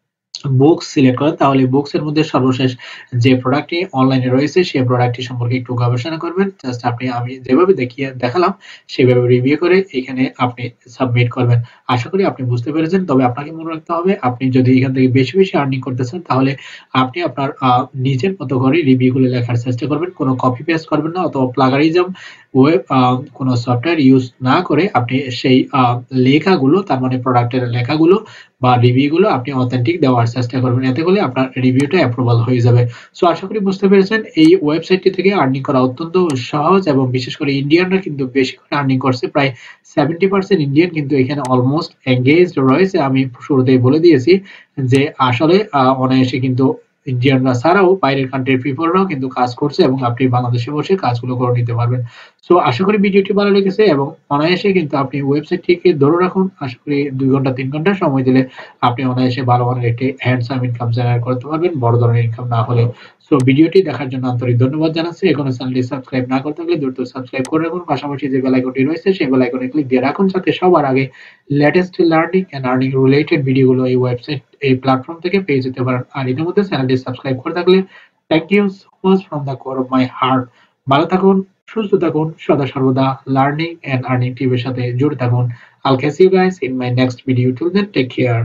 বুকস সিলেক্ট করেন তাহলে বুকস এর মধ্যে সর্বশেষ যে প্রোডাক্টটি অনলাইনে রয়েছে সেই প্রোডাক্টটি সম্পর্কে একটু গবেষণা করবেন। জাস্ট আপনি আমি যেভাবে দেখিয়ে দেখালাম সেভাবে রিভিউ করে এখানে আপনি সাবমিট করবেন। আশা করি আপনি বুঝতে পেরেছেন। তবে আপনাকে মনে রাখতে হবে, আপনি যদি এখান থেকে বেশি বেশি আর্নিং করতেছেন তাহলে আপনি আপনার নিজের মতো করে রিভিউগুলো লেখার চেষ্টা করবেন। কোনো কপি পেস্ট করবেন না অথবা প্লাগারিজম ওয়েব কোনো সফটওয়্যার ইউজ না করে আপনি সেই লেখাগুলো, তার মানে প্রোডাক্টের লেখাগুলো বা রিভিউগুলো আপনি অথেন্টিক দেওয়ার চেষ্টা করবেন। এতে করে আপনার রিভিউটা অ্যাপ্রুভাল হয়ে যাবে। সো আশা করি বুঝতে পেরেছেন। এই ওয়েবসাইটটি থেকে আর্নিং করা অত্যন্ত সহজ এবং বিশেষ করে ইন্ডিয়ানরা কিন্তু বেশি করে আর্নিং করছে। প্রায় সেভেন্টি পার্সেন্ট ইন্ডিয়ান কিন্তু এখানে অলমোস্ট এঙ্গেজড রয়েছে। আমি শুরুতেই বলে দিয়েছি যে আসলে অনায়াসে কিন্তু ইন্ডিয়ানরা ছাড়াও বাইরের কান্ট্রির পিপলরাও কিন্তু কাজ করছে এবং আপনি বাংলাদেশে বসে কাজগুলো করে নিতে পারবেন। সো আশা করি ভিডিওটি ভালো লেগেছে এবং অনায়াসে কিন্তু আপনি ওয়েবসাইটটিকে ধরে রাখুন। আশা করি দুই ঘন্টা তিন ঘন্টা সময় দিলে আপনি অনায়াসে ভালো মানের একটি হ্যান্ডসাম ইনকাম জেনারেট করতে পারবেন, বড় ধরনের ইনকাম না হলে। সো ভিডিওটি দেখার জন্য আন্তরিক ধন্যবাদ জানাচ্ছি। এখনো চ্যানেলটি সাবস্ক্রাইব না করে থাকলে দ্রুত সাবস্ক্রাইব করে রাখুন। পাশাপাশি যে বেল আইকনটি রয়েছে সেই বেল আইকনে ক্লিক দিয়ে রাখুন যাতে সবার আগে latest learning and earning related ভিডিওগুলো এই ওয়েবসাইট এই প্ল্যাটফর্ম থেকে পেয়ে যেতে পারেন। আর ইতিমধ্যে চ্যানেলটি সাবস্ক্রাইব করে থাকলে thank you so much from the core of my heart. ভালো থাকুন, সুস্থ থাকুন, সদা সর্বদা লার্নিং এন্ড আর্নিং টিভির সাথে জুড়ে থাকুন। I'll catch you guys in my next video. Till then, take care.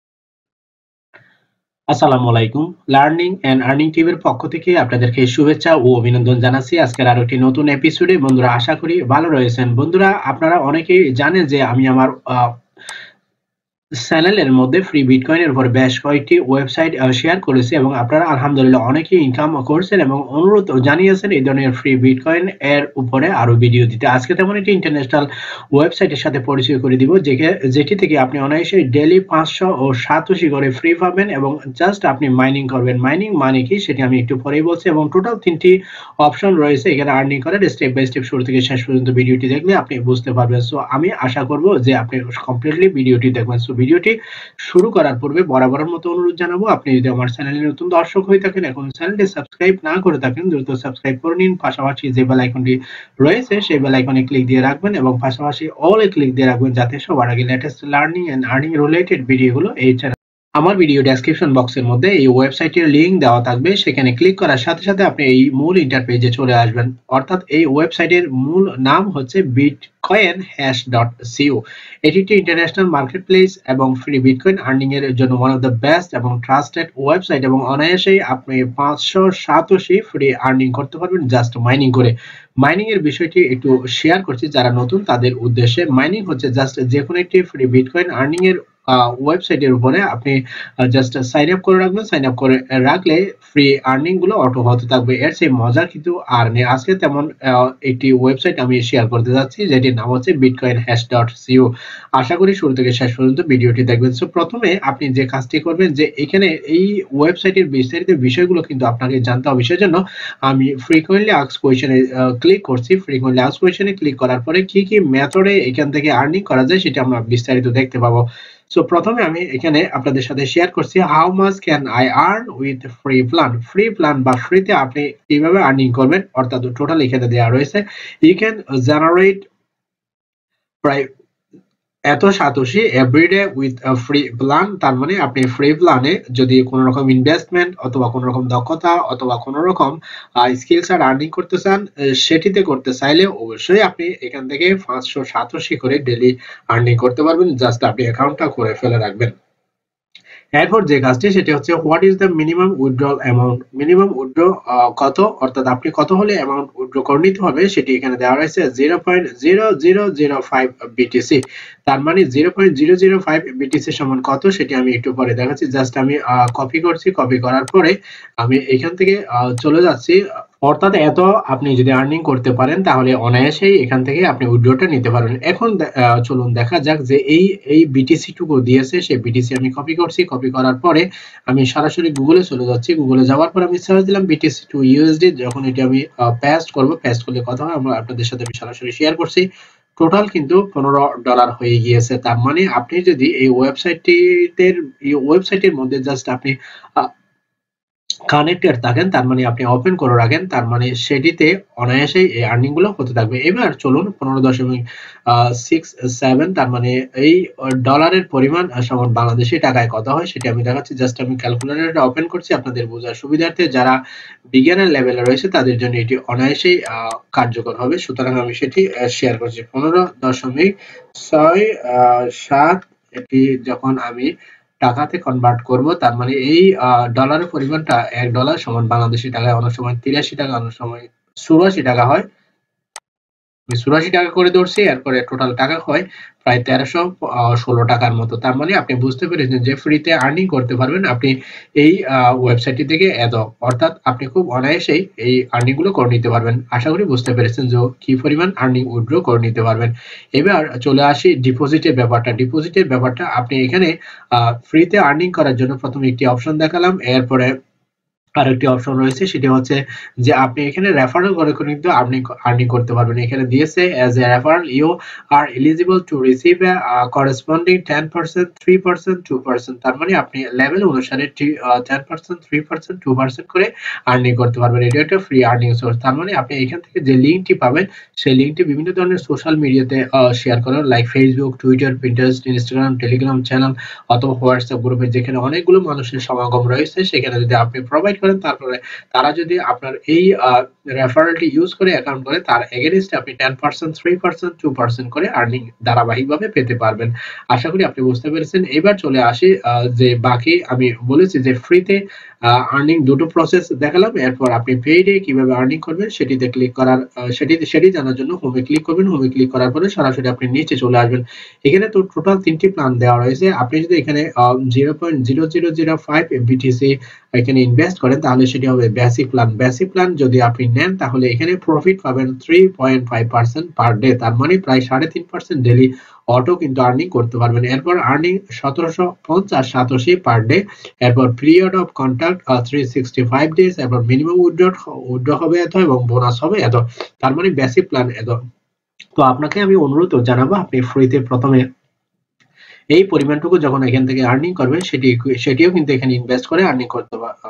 আসসালামু আলাইকুম। লার্নিং এন্ড আর্নিং টিভির পক্ষ থেকে আপনাদেরকে শুভেচ্ছা ও অভিনন্দন জানাচ্ছি আজকের আরো একটি নতুন এপিসোডে। বন্ধুরা আশা করি ভালো রয়েছেন। বন্ধুরা আপনারা অনেকেই জানেন যে আমি আমার চ্যানেলের মধ্যে ফ্রি বিটকয়েনের উপর বেশ কয়েকটি ওয়েবসাইট শেয়ার করেছি এবং আপনারা আলহামদুলিল্লাহ অনেকেই ইনকাম করছেন এবং অনুরোধ জানিয়েছেন এই ধরনের ফ্রি বিটকয়েন এর উপরে আরো ভিডিও দিতে। আজকে তেমন একটি ইন্টারন্যাশনাল ওয়েবসাইটের সাথে পরিচয় করে দিব যেটি থেকে আপনি অনায়াসে ডেইলি পাঁচশো ও সাতাশি করে ফ্রি পাবেন এবং জাস্ট আপনি মাইনিং করবেন। মাইনিং মানে কি সেটি আমি একটু পরেই বলছি এবং টোটাল তিনটি অপশন রয়েছে এখানে আর্নিং করার। স্টেপ বাই স্টেপ শুরু থেকে শেষ পর্যন্ত ভিডিওটি দেখলে আপনি বুঝতে পারবেন। সো আমি আশা করব যে আপনি কমপ্লিটলি ভিডিওটি দেখবেন। সো ভিডিওটি শুরু করার পূর্বে বরাবরের মতো অনুরোধ জানাবো, আপনি যদি আমার চ্যানেলে নতুন দর্শক হয়ে থাকেন, এখন চ্যানেলটি সাবস্ক্রাইব না করে থাকেন দ্রুত সাবস্ক্রাইব করে নিন। পাশাপাশি যে বেল আইকনটি রয়েছে সেই বেল আইকনে ক্লিক দিয়ে রাখবেন এবং পাশাপাশি অল এ ক্লিক দিয়ে রাখবেন যাতে সবার আগে latest learning and earning related ভিডিওগুলো এই চ্যানেল আমার ভিডিও ডেসক্রিপশন বক্সের মধ্যে এই ওয়েবসাইটের লিংক দেওয়া থাকবে, সেখানে ক্লিক করার সাথে সাথে আপনি এই মূল ইন্টারপেজে চলে আসবেন। অর্থাৎ এই ওয়েবসাইটের মূল নাম হচ্ছে bitcoin hash dot C. O একটি ইন্টারন্যাশনাল মার্কেট প্লেস এবং ফ্রি বিটকয়েন আর্নিং এর জন্য ওয়ান অফ দ্য বেস্ট এবং ট্রাস্টেড ওয়েবসাইট, এবং অনায়াসেই আপনি পাঁচশো সাতাশি ফ্রি আর্নিং করতে পারবেন জাস্ট মাইনিং করে। মাইনিং এর বিষয়টি একটু শেয়ার করছি যারা নতুন তাদের উদ্দেশ্যে। মাইনিং হচ্ছে জাস্ট যে কোনো একটি ফ্রি বিটকয়েন আর্নিং এর ওয়েবসাইটের উপরে আপনি জাস্ট সাইন আপ করে রাখবেন। সাইন আপ করে রাখলে ফ্রি আর্নিং গুলো অটো হতে থাকবে। এর সেই মজা কিন্তু আর নেই। আজকে তেমন একটি ওয়েবসাইট আমি শেয়ার করতে যাচ্ছি যেটির নাম হচ্ছে bitcoin hash dot C. O করি শুরু থেকে শেষ পর্যন্ত ভিডিওটি দেখবেন। সো প্রথমে আপনি যে কাজটি করবেন যে এখানে এই ওয়েবসাইটের বিস্তারিত বিষয়গুলো কিন্তু আপনাকে জানতে হবে। সেজন্য আমি ফ্রিকোয়েন্টলি আস্কড কোয়েশ্চেনে ক্লিক করছি। ফ্রিকোয়েন্টলি আস্কড কোয়েশ্চেনে ক্লিক করার পরে কি কি মেথডে এখান থেকে আর্নিং করা যায় সেটা আমরা বিস্তারিত দেখতে পাবো। সো প্রথমে আমি এখানে আপনাদের সাথে শেয়ার করছি how much can I earn with free plan. Free plan বা ফ্রিতে আপনি কিভাবে আর্নিং করবেন, অর্থাৎ টোটাল এখানে দেওয়া রয়েছে। ইউ ক্যান জেনারেট প্রায় এত satoshi everyday with free plan. তার মানে আপনি ফ্রি প্ল্যানে যদি কোনো রকম ইনভেস্টমেন্ট অথবা কোনো রকম দক্ষতা অথবা কোনো রকম স্কিলস আর আর্নিং করতে চান, সেটিতে করতে চাইলে অবশ্যই আপনি এখান থেকে পাঁচশো সাতাশি করে ডেলি আর্নিং করতে পারবেন। জাস্ট আপনি অ্যাকাউন্টটা করে ফেলে রাখবেন। এরপর যে কাজটি সেটি হচ্ছে what is the minimum withdrawal amount. Minimum withdraw কত, অর্থাৎ আপনি কত হলে অ্যামাউন্ট উইথড্র করে নিতে হবে সেটি এখানে দেওয়া রয়েছে zero point zero zero zero five BTC. তার মানে zero point zero zero five BTC সমান কত সেটি আমি একটু পরে দেখাচ্ছি। জাস্ট আমি কপি করছি, কপি করার পরে আমি এখান থেকে চলে যাচ্ছি। অর্থাৎ এত আপনি যদি আর্নিং করতে পারেন তাহলে অনায়াসেই এখান থেকে আপনি উইথড্রটা নিতে পারবেন। এখন চলুন দেখা যাক যে এই এই বিটিসি টুকু দিয়েছে, সেই বিটিসি আমি কপি করছি। কপি করার পরে আমি সরাসরি গুগলে চলে যাচ্ছি। গুগলে যাওয়ার পর আমি সার্চ দিলাম বিটিসি টু ইউএসডি। যখন এটি আমি পেস্ট করব, পেস্ট করলে কথা হয় আমরা আপনাদের সাথে আমি সরাসরি শেয়ার করছি। টোটাল কিন্তু পনেরো ডলার হয়ে গিয়েছে। তার মানে আপনি যদি এই ওয়েবসাইটটিতে এই ওয়েবসাইটের মধ্যে জাস্ট আপনি কানেক্টেড থাকেন, তার মানে আপনি ওপেন করে রাখেন, তার মানে সেটিতে অনায়াসেই এই আর্নিং গুলো হতে থাকবে। এবার চলুন পনেরো দশমিক সিক্স সেভেন, তার মানে এই ডলারের পরিমাণ সমান বাংলাদেশি টাকায় কত হয় সেটি আমি দেখাচ্ছি। জাস্ট আমি ক্যালকুলেটরটা ওপেন করছি আপনাদের বোঝার সুবিধার্থে। যারা বিজ্ঞানের লেভেলে রয়েছে তাদের জন্য এটি অনায়াসেই কার্যকর হবে, সুতরাং আমি সেটি শেয়ার করছি। পনেরো দশমিক ছয় সাত এটি যখন আমি টাকাতে কনভার্ট করব, তার মানে এই ডলারের পরিমাণটা এক ডলার সমান বাংলাদেশি টাকায় অনেক সময় তিরাশি টাকা, অনেক সময় চুরাশি টাকা হয়। চুরাশি টাকা করে ধরছি, এরপরে টোটাল টাকা হয় প্রায় তেরোশো ষোলো টাকার মতো। তার মানে আপনি বুঝতে পেরেছেন যে ফ্রিতে আর্নিং করতে পারবেন আপনি এই ওয়েবসাইটটি থেকে এত, অর্থাৎ আপনি খুব অনায়াসেই এই আর্নিং গুলো করে নিতে পারবেন। আশা করি বুঝতে পেরেছেন যে কি পরিমাণ আর্নিং উইথড্র করে নিতে পারবেন। এবার চলে আসি ডিপোজিটের ব্যাপারটা। ডিপোজিটের ব্যাপারটা আপনি এখানে ফ্রিতে আর্নিং করার জন্য প্রথমে একটি অপশন দেখালাম, এরপরে আরেকটি অপশন রয়েছে সেটি হচ্ছে যে আপনি এখানে রেফারেল করে কিন্তু আর্নিং আর্নিং করতে পারবেন। এখানে দিয়েছে as a referral you are eligible to receive a corresponding ten percent, three percent, two percent. তার মানে আপনি লেভেল অনুসারে ten percent, three percent, two percent করে আর্নিং করতে পারবেন। এটা একটা ফ্রি আর্নিং সোর্স। তার মানে আপনি এখান থেকে যে লিঙ্কটি পাবেন সেই লিঙ্কটি বিভিন্ন ধরনের সোশ্যাল মিডিয়াতে শেয়ার করেন, like Facebook, Twitter, Pinterest, Instagram, Telegram channel অথবা হোয়াটসঅ্যাপ গ্রুপে, যেখানে অনেকগুলো মানুষের সমাগম রয়েছে, সেখানে যদি আপনি প্রোভাইড করেন, তারপরে তারা যদি আপনার এই রেফারেলটি ইউজ করে অ্যাকাউন্ট করে, তার এগেইনস্টে আপনি ten percent, three percent, two percent করে আর্নিং ধারাবাহিকভাবে পেতে পারবেন। আশা করি আপনি বুঝতে পেরেছেন। এবার চলে আসি যে বাকি আমি বলেছি যে ফ্রিতে আর্নিং দুটো প্রসেস দেখালাম, এরপর আপনি পেইডে কিভাবে আর্নিং করবেন সেটিতে ক্লিক করার সেটি সেটি জানার জন্য হোমে ক্লিক করবেন। হোমে ক্লিক করার পরে সরাসরি আপনি নিচে চলে আসবেন। এখানে তো টোটাল তিনটি প্ল্যান দেওয়া রয়েছে। আপনি যদি এখানে zero point zero zero zero five BTC এখানে ইনভেস্ট করেন তাহলে সেটি হবে বেসিক প্ল্যান। বেসিক প্ল্যান যদি আপনি নেন তাহলে এখানে প্রফিট পাবেন three point five percent per day, তার মানে প্রায় সাড়ে তিন পার্সেন্ট ডেলি অটো কিন্তু আর্নিং করতে পারবেন। এরপর আর্নিং সতেরোশো পঞ্চাশ সাতাশি পার ডে, এরপর period of contract three sixty five days, এরপর মিনিমাম উইথড্র উইথড্র হবে এত এবং বোনাস হবে এত, তার মানে বেসিক প্ল্যান এত। তো আপনাকে আমি অনুরোধ জানাবো আপনি ফ্রিতে প্রথমে এই পরিমাণটুকু যখন এখান থেকে আর্নিং করবেন সেটি সেটিও কিন্তু এখানে ইনভেস্ট করে আর্নিং করতে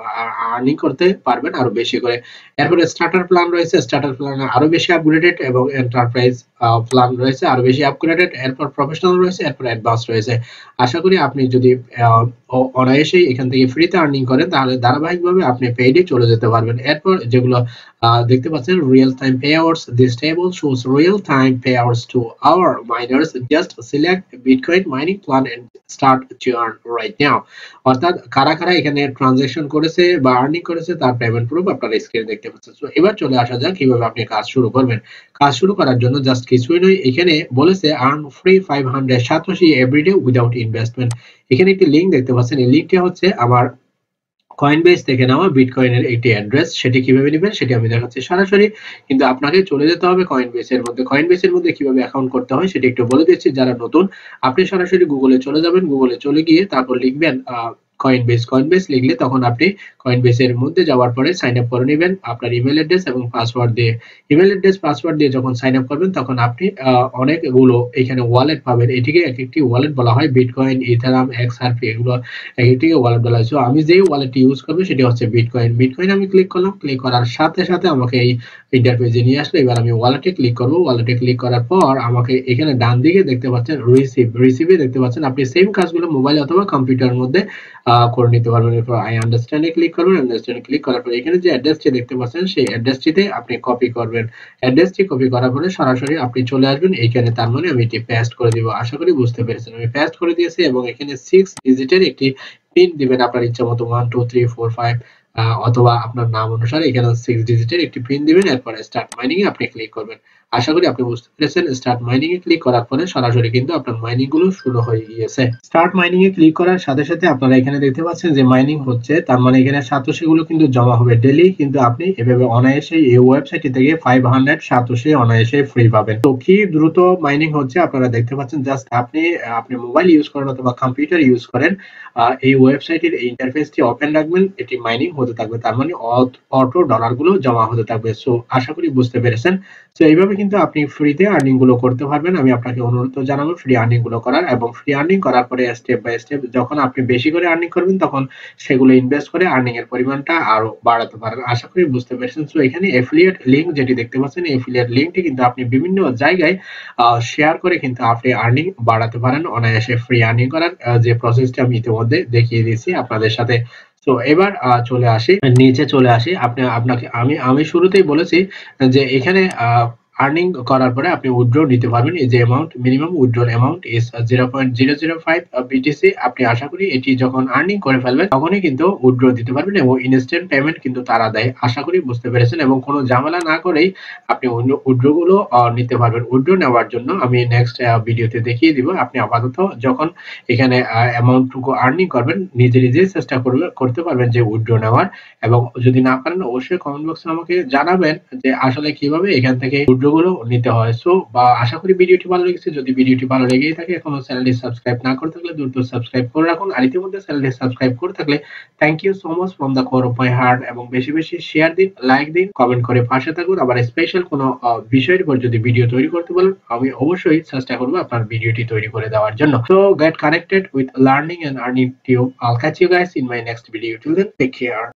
আর্নিং করতে পারবেন আরো বেশি করে। এরপরে স্টার্টার প্ল্যান রয়েছে, স্টার্টার প্ল্যান আরো বেশি আপগ্রেডেড এবং এন্টারপ্রাইজ প্ল্যান রয়েছে আরো বেশি আপগ্রেডেড, এরপর প্রফেশনাল রয়েছে, এরপর অ্যাডভান্স রয়েছে। আশা করি আপনি যদি অনায়াসেই এখান থেকে ফ্রিতে আর্নিং করেন তাহলে ধারাবাহিকভাবে আপনি পেইডে চলে যেতে পারবেন। এরপর যেগুলো দেখতে পাচ্ছেন real time payouts, this table shows real time payouts to our miners, just select bitcoin mining plan and start to earn right now. অর্থাৎ কারা কারা এখানে ট্রানজাকশন করেছে বা আর্নিং করেছে তার পেমেন্ট প্রুফ আপনারা স্ক্রিনে দেখতে পাচ্ছেন। সো এবার চলে আসা যাক কিভাবে আপনি কাজ শুরু করবেন। কাজ শুরু করার জন্য জাস্ট কিছুই নয়, এখানে বলেছে earn free five hundred satoshi everyday without investment. এখানে একটি লিংক দেখতে পাচ্ছেন, এই লিংকটা হচ্ছে আমার কয়েনবেস থেকে নেওয়া বিটকয়েনের একটি অ্যাড্রেস। সেটি কিভাবে নেবেন সেটি আমি দেখাচ্ছি সরাসরি, কিন্তু আপনাকে চলে যেতে হবে কয়েনবেসের মধ্যে। কয়েনবেসের মধ্যে কিভাবে অ্যাকাউন্ট করতে হয় সেটি একটু বলে দিচ্ছি যারা নতুন। আপনি সরাসরি গুগলে চলে যাবেন, গুগলে চলে গিয়ে তারপর লিখবেন কয়েনবেস। কয়েনবেস লিখলে তখন আপনি কয়েনবেসের মধ্যে যাওয়ার পরে সাইন আপ করে নেবেন আপনার ইমেল অ্যাড্রেস এবং পাসওয়ার্ড দিয়ে। ইমেল অ্যাড্রেস পাসওয়ার্ড দিয়ে যখন সাইন আপ করবেন তখন আপনি অনেকগুলো এখানে ওয়ালেট পাবেন। এটিকে এক একটি ওয়ালেট বলা হয়, বিটকয়েন, ইথারাম, এক্সআরপি, এগুলো এক একটিকে ওয়ালেট বলা হয়। সো আমি যেই ওয়ালেটটি ইউজ করবো সেটি হচ্ছে বিটকয়েন। বিটকয়েন আমি ক্লিক করলাম, ক্লিক করার সাথে সাথে আমাকে এই ইন্টারফেসে নিয়ে আসলো। এবার আমি ওয়ালেটে ক্লিক করবো। ওয়ালেটে ক্লিক করার পর আমাকে এখানে ডান দিকে দেখতে পাচ্ছেন রিসিভ, রিসিভে দেখতে পাচ্ছেন আপনি সেম কাজগুলো মোবাইল অথবা কম্পিউটারের মধ্যে করে নিতে পারবেন। এরপর আই আন্ডারস্ট্যান্ডে ক্লিক করবেন। আন্ডারস্ট্যান্ডে ক্লিক করার পর এখানে যে অ্যাড্রেসটি দেখতে পাচ্ছেন সেই অ্যাড্রেসটিতে আপনি কপি করবেন। অ্যাড্রেসটি কপি করার পরে সরাসরি আপনি চলে আসবেন এইখানে, তার মানে আমি এটি পেস্ট করে দিব। আশা করি বুঝতে পেরেছেন। আমি পেস্ট করে দিয়েছি এবং এখানে সিক্স ডিজিটের একটি পিন দিবেন আপনার ইচ্ছা মতো, one two three four five অথবা আপনার নাম অনুসারে এখানে সিক্স ডিজিটের একটি পিন দিবেন। এরপরে স্টার্ট মাইনিং এ আপনি ক্লিক করবেন। আশা করি আপনি বুঝতে পেরেছেন। স্টার্ট মাইনিং এ ক্লিক করার পরে সরাসরি কিন্তু আপনার মাইনিং গুলো শুরু হয়ে গিয়েছে। স্টার্ট মাইনিং এ ক্লিক করার সাথে সাথে আপনারা এখানে দেখতে পাচ্ছেন যে মাইনিং হচ্ছে, তার মানে এখানে সাতোশি গুলো কিন্তু জমা হবে ডেইলি। কিন্তু আপনি এভাবে অনায়াসে এই ওয়েবসাইট থেকে ফাইভ হান্ড্রেড সাতোশি অনায়াসে ফ্রি পাবেন। তো কি দ্রুত মাইনিং হচ্ছে আপনারা দেখতে পাচ্ছেন। জাস্ট আপনি আপনি মোবাইল ইউজ করেন অথবা কম্পিউটার ইউজ করেন, এই ওয়েবসাইটের ইন্টারফেসটি ওপেন রাখবেন, এটি মাইনিং হতে থাকবে, তার মানে অটো ডলার গুলো জমা হতে থাকবে। সো আশা করি বুঝতে পেরেছেন। তো এইভাবে কিন্তু আপনি ফ্রিতে আর্নিং গুলো করতে পারবেন। আমি আপনাকে অনুরোধ জানাবো ফ্রি আর্নিং গুলো করার, এবং ফ্রি আর্নিং করার পরে স্টেপ বাই স্টেপ যখন আপনি বেশি করে আর্নিং করবেন তখন সেগুলো ইনভেস্ট করে আর্নিং এর পরিমাণটা আরো বাড়াতে পারেন। আশা করি বুঝতে পেরেছেন। সো এখানে এফিলিয়েট লিংক যেটি দেখতে পাচ্ছেন, এই এফিলিয়েট লিংকটি কিন্তু আপনি বিভিন্ন জায়গায় শেয়ার করে কিন্তু আপনি আর্নিং বাড়াতে পারেন অনায়াসে। ফ্রি আর্নিং করার যে প্রসেসটি আমি ইতিমধ্যে দেখিয়ে দিয়েছি আপনাদের সাথে। তো এবার চলে আসি নিচে চলে আসি। আপনি আপনাকে আমি আমি শুরুতেই বলেছি যে এখানে আর্নিং করার পরে আপনি উইথড্র নিতে পারবেন। এই যে amount, minimum withdraw amount is zero point zero zero five BTC. আপনি আশা করি এটি যখন আর্নিং করে ফেলবেন তখনই কিন্তু উইথড্র দিতে পারবেন এবং ইনস্ট্যান্ট পেমেন্ট কিন্তু তারা দেয়। আশা করি বুঝতে পেরেছেন এবং কোনো ঝামেলা না করেই আপনি উইথড্র গুলো নিতে পারবেন। উইথড্র নেওয়ার জন্য আমি নেক্সট ভিডিওতে দেখিয়ে দিব। আপনি আপাতত যখন এখানে অ্যামাউন্টটুকু আর্নিং করবেন নিজে নিজেই চেষ্টা করবে করতে পারবেন যে উইথড্র নেওয়ার, এবং যদি না পারেন অবশ্যই কমেন্ট বক্সে আমাকে জানাবেন যে আসলে কিভাবে এখান থেকে উইথড্র গুলো নিতে হয়। সো বা আশা করি ভিডিওটি ভালো লেগেছে। যদি ভিডিওটি ভালো লেগেই থাকে এখনো চ্যানেলটি সাবস্ক্রাইব না করে থাকলে দ্রুত সাবস্ক্রাইব করে রাখুন, আর ইতিমধ্যে চ্যানেলটি সাবস্ক্রাইব করে থাকলে thank you so much from the core of my heart. এবং বেশি বেশি শেয়ার দিন, লাইক দিন, কমেন্ট করে পাশে থাকুন। আবার স্পেশাল কোনো বিষয়ের উপর যদি ভিডিও তৈরি করতে বলেন আমি অবশ্যই চেষ্টা করব আপনার ভিডিওটি তৈরি করে দেওয়ার জন্য। So get connected with learning and earning tube. I'll catch you guys in my next video. Till then, take care.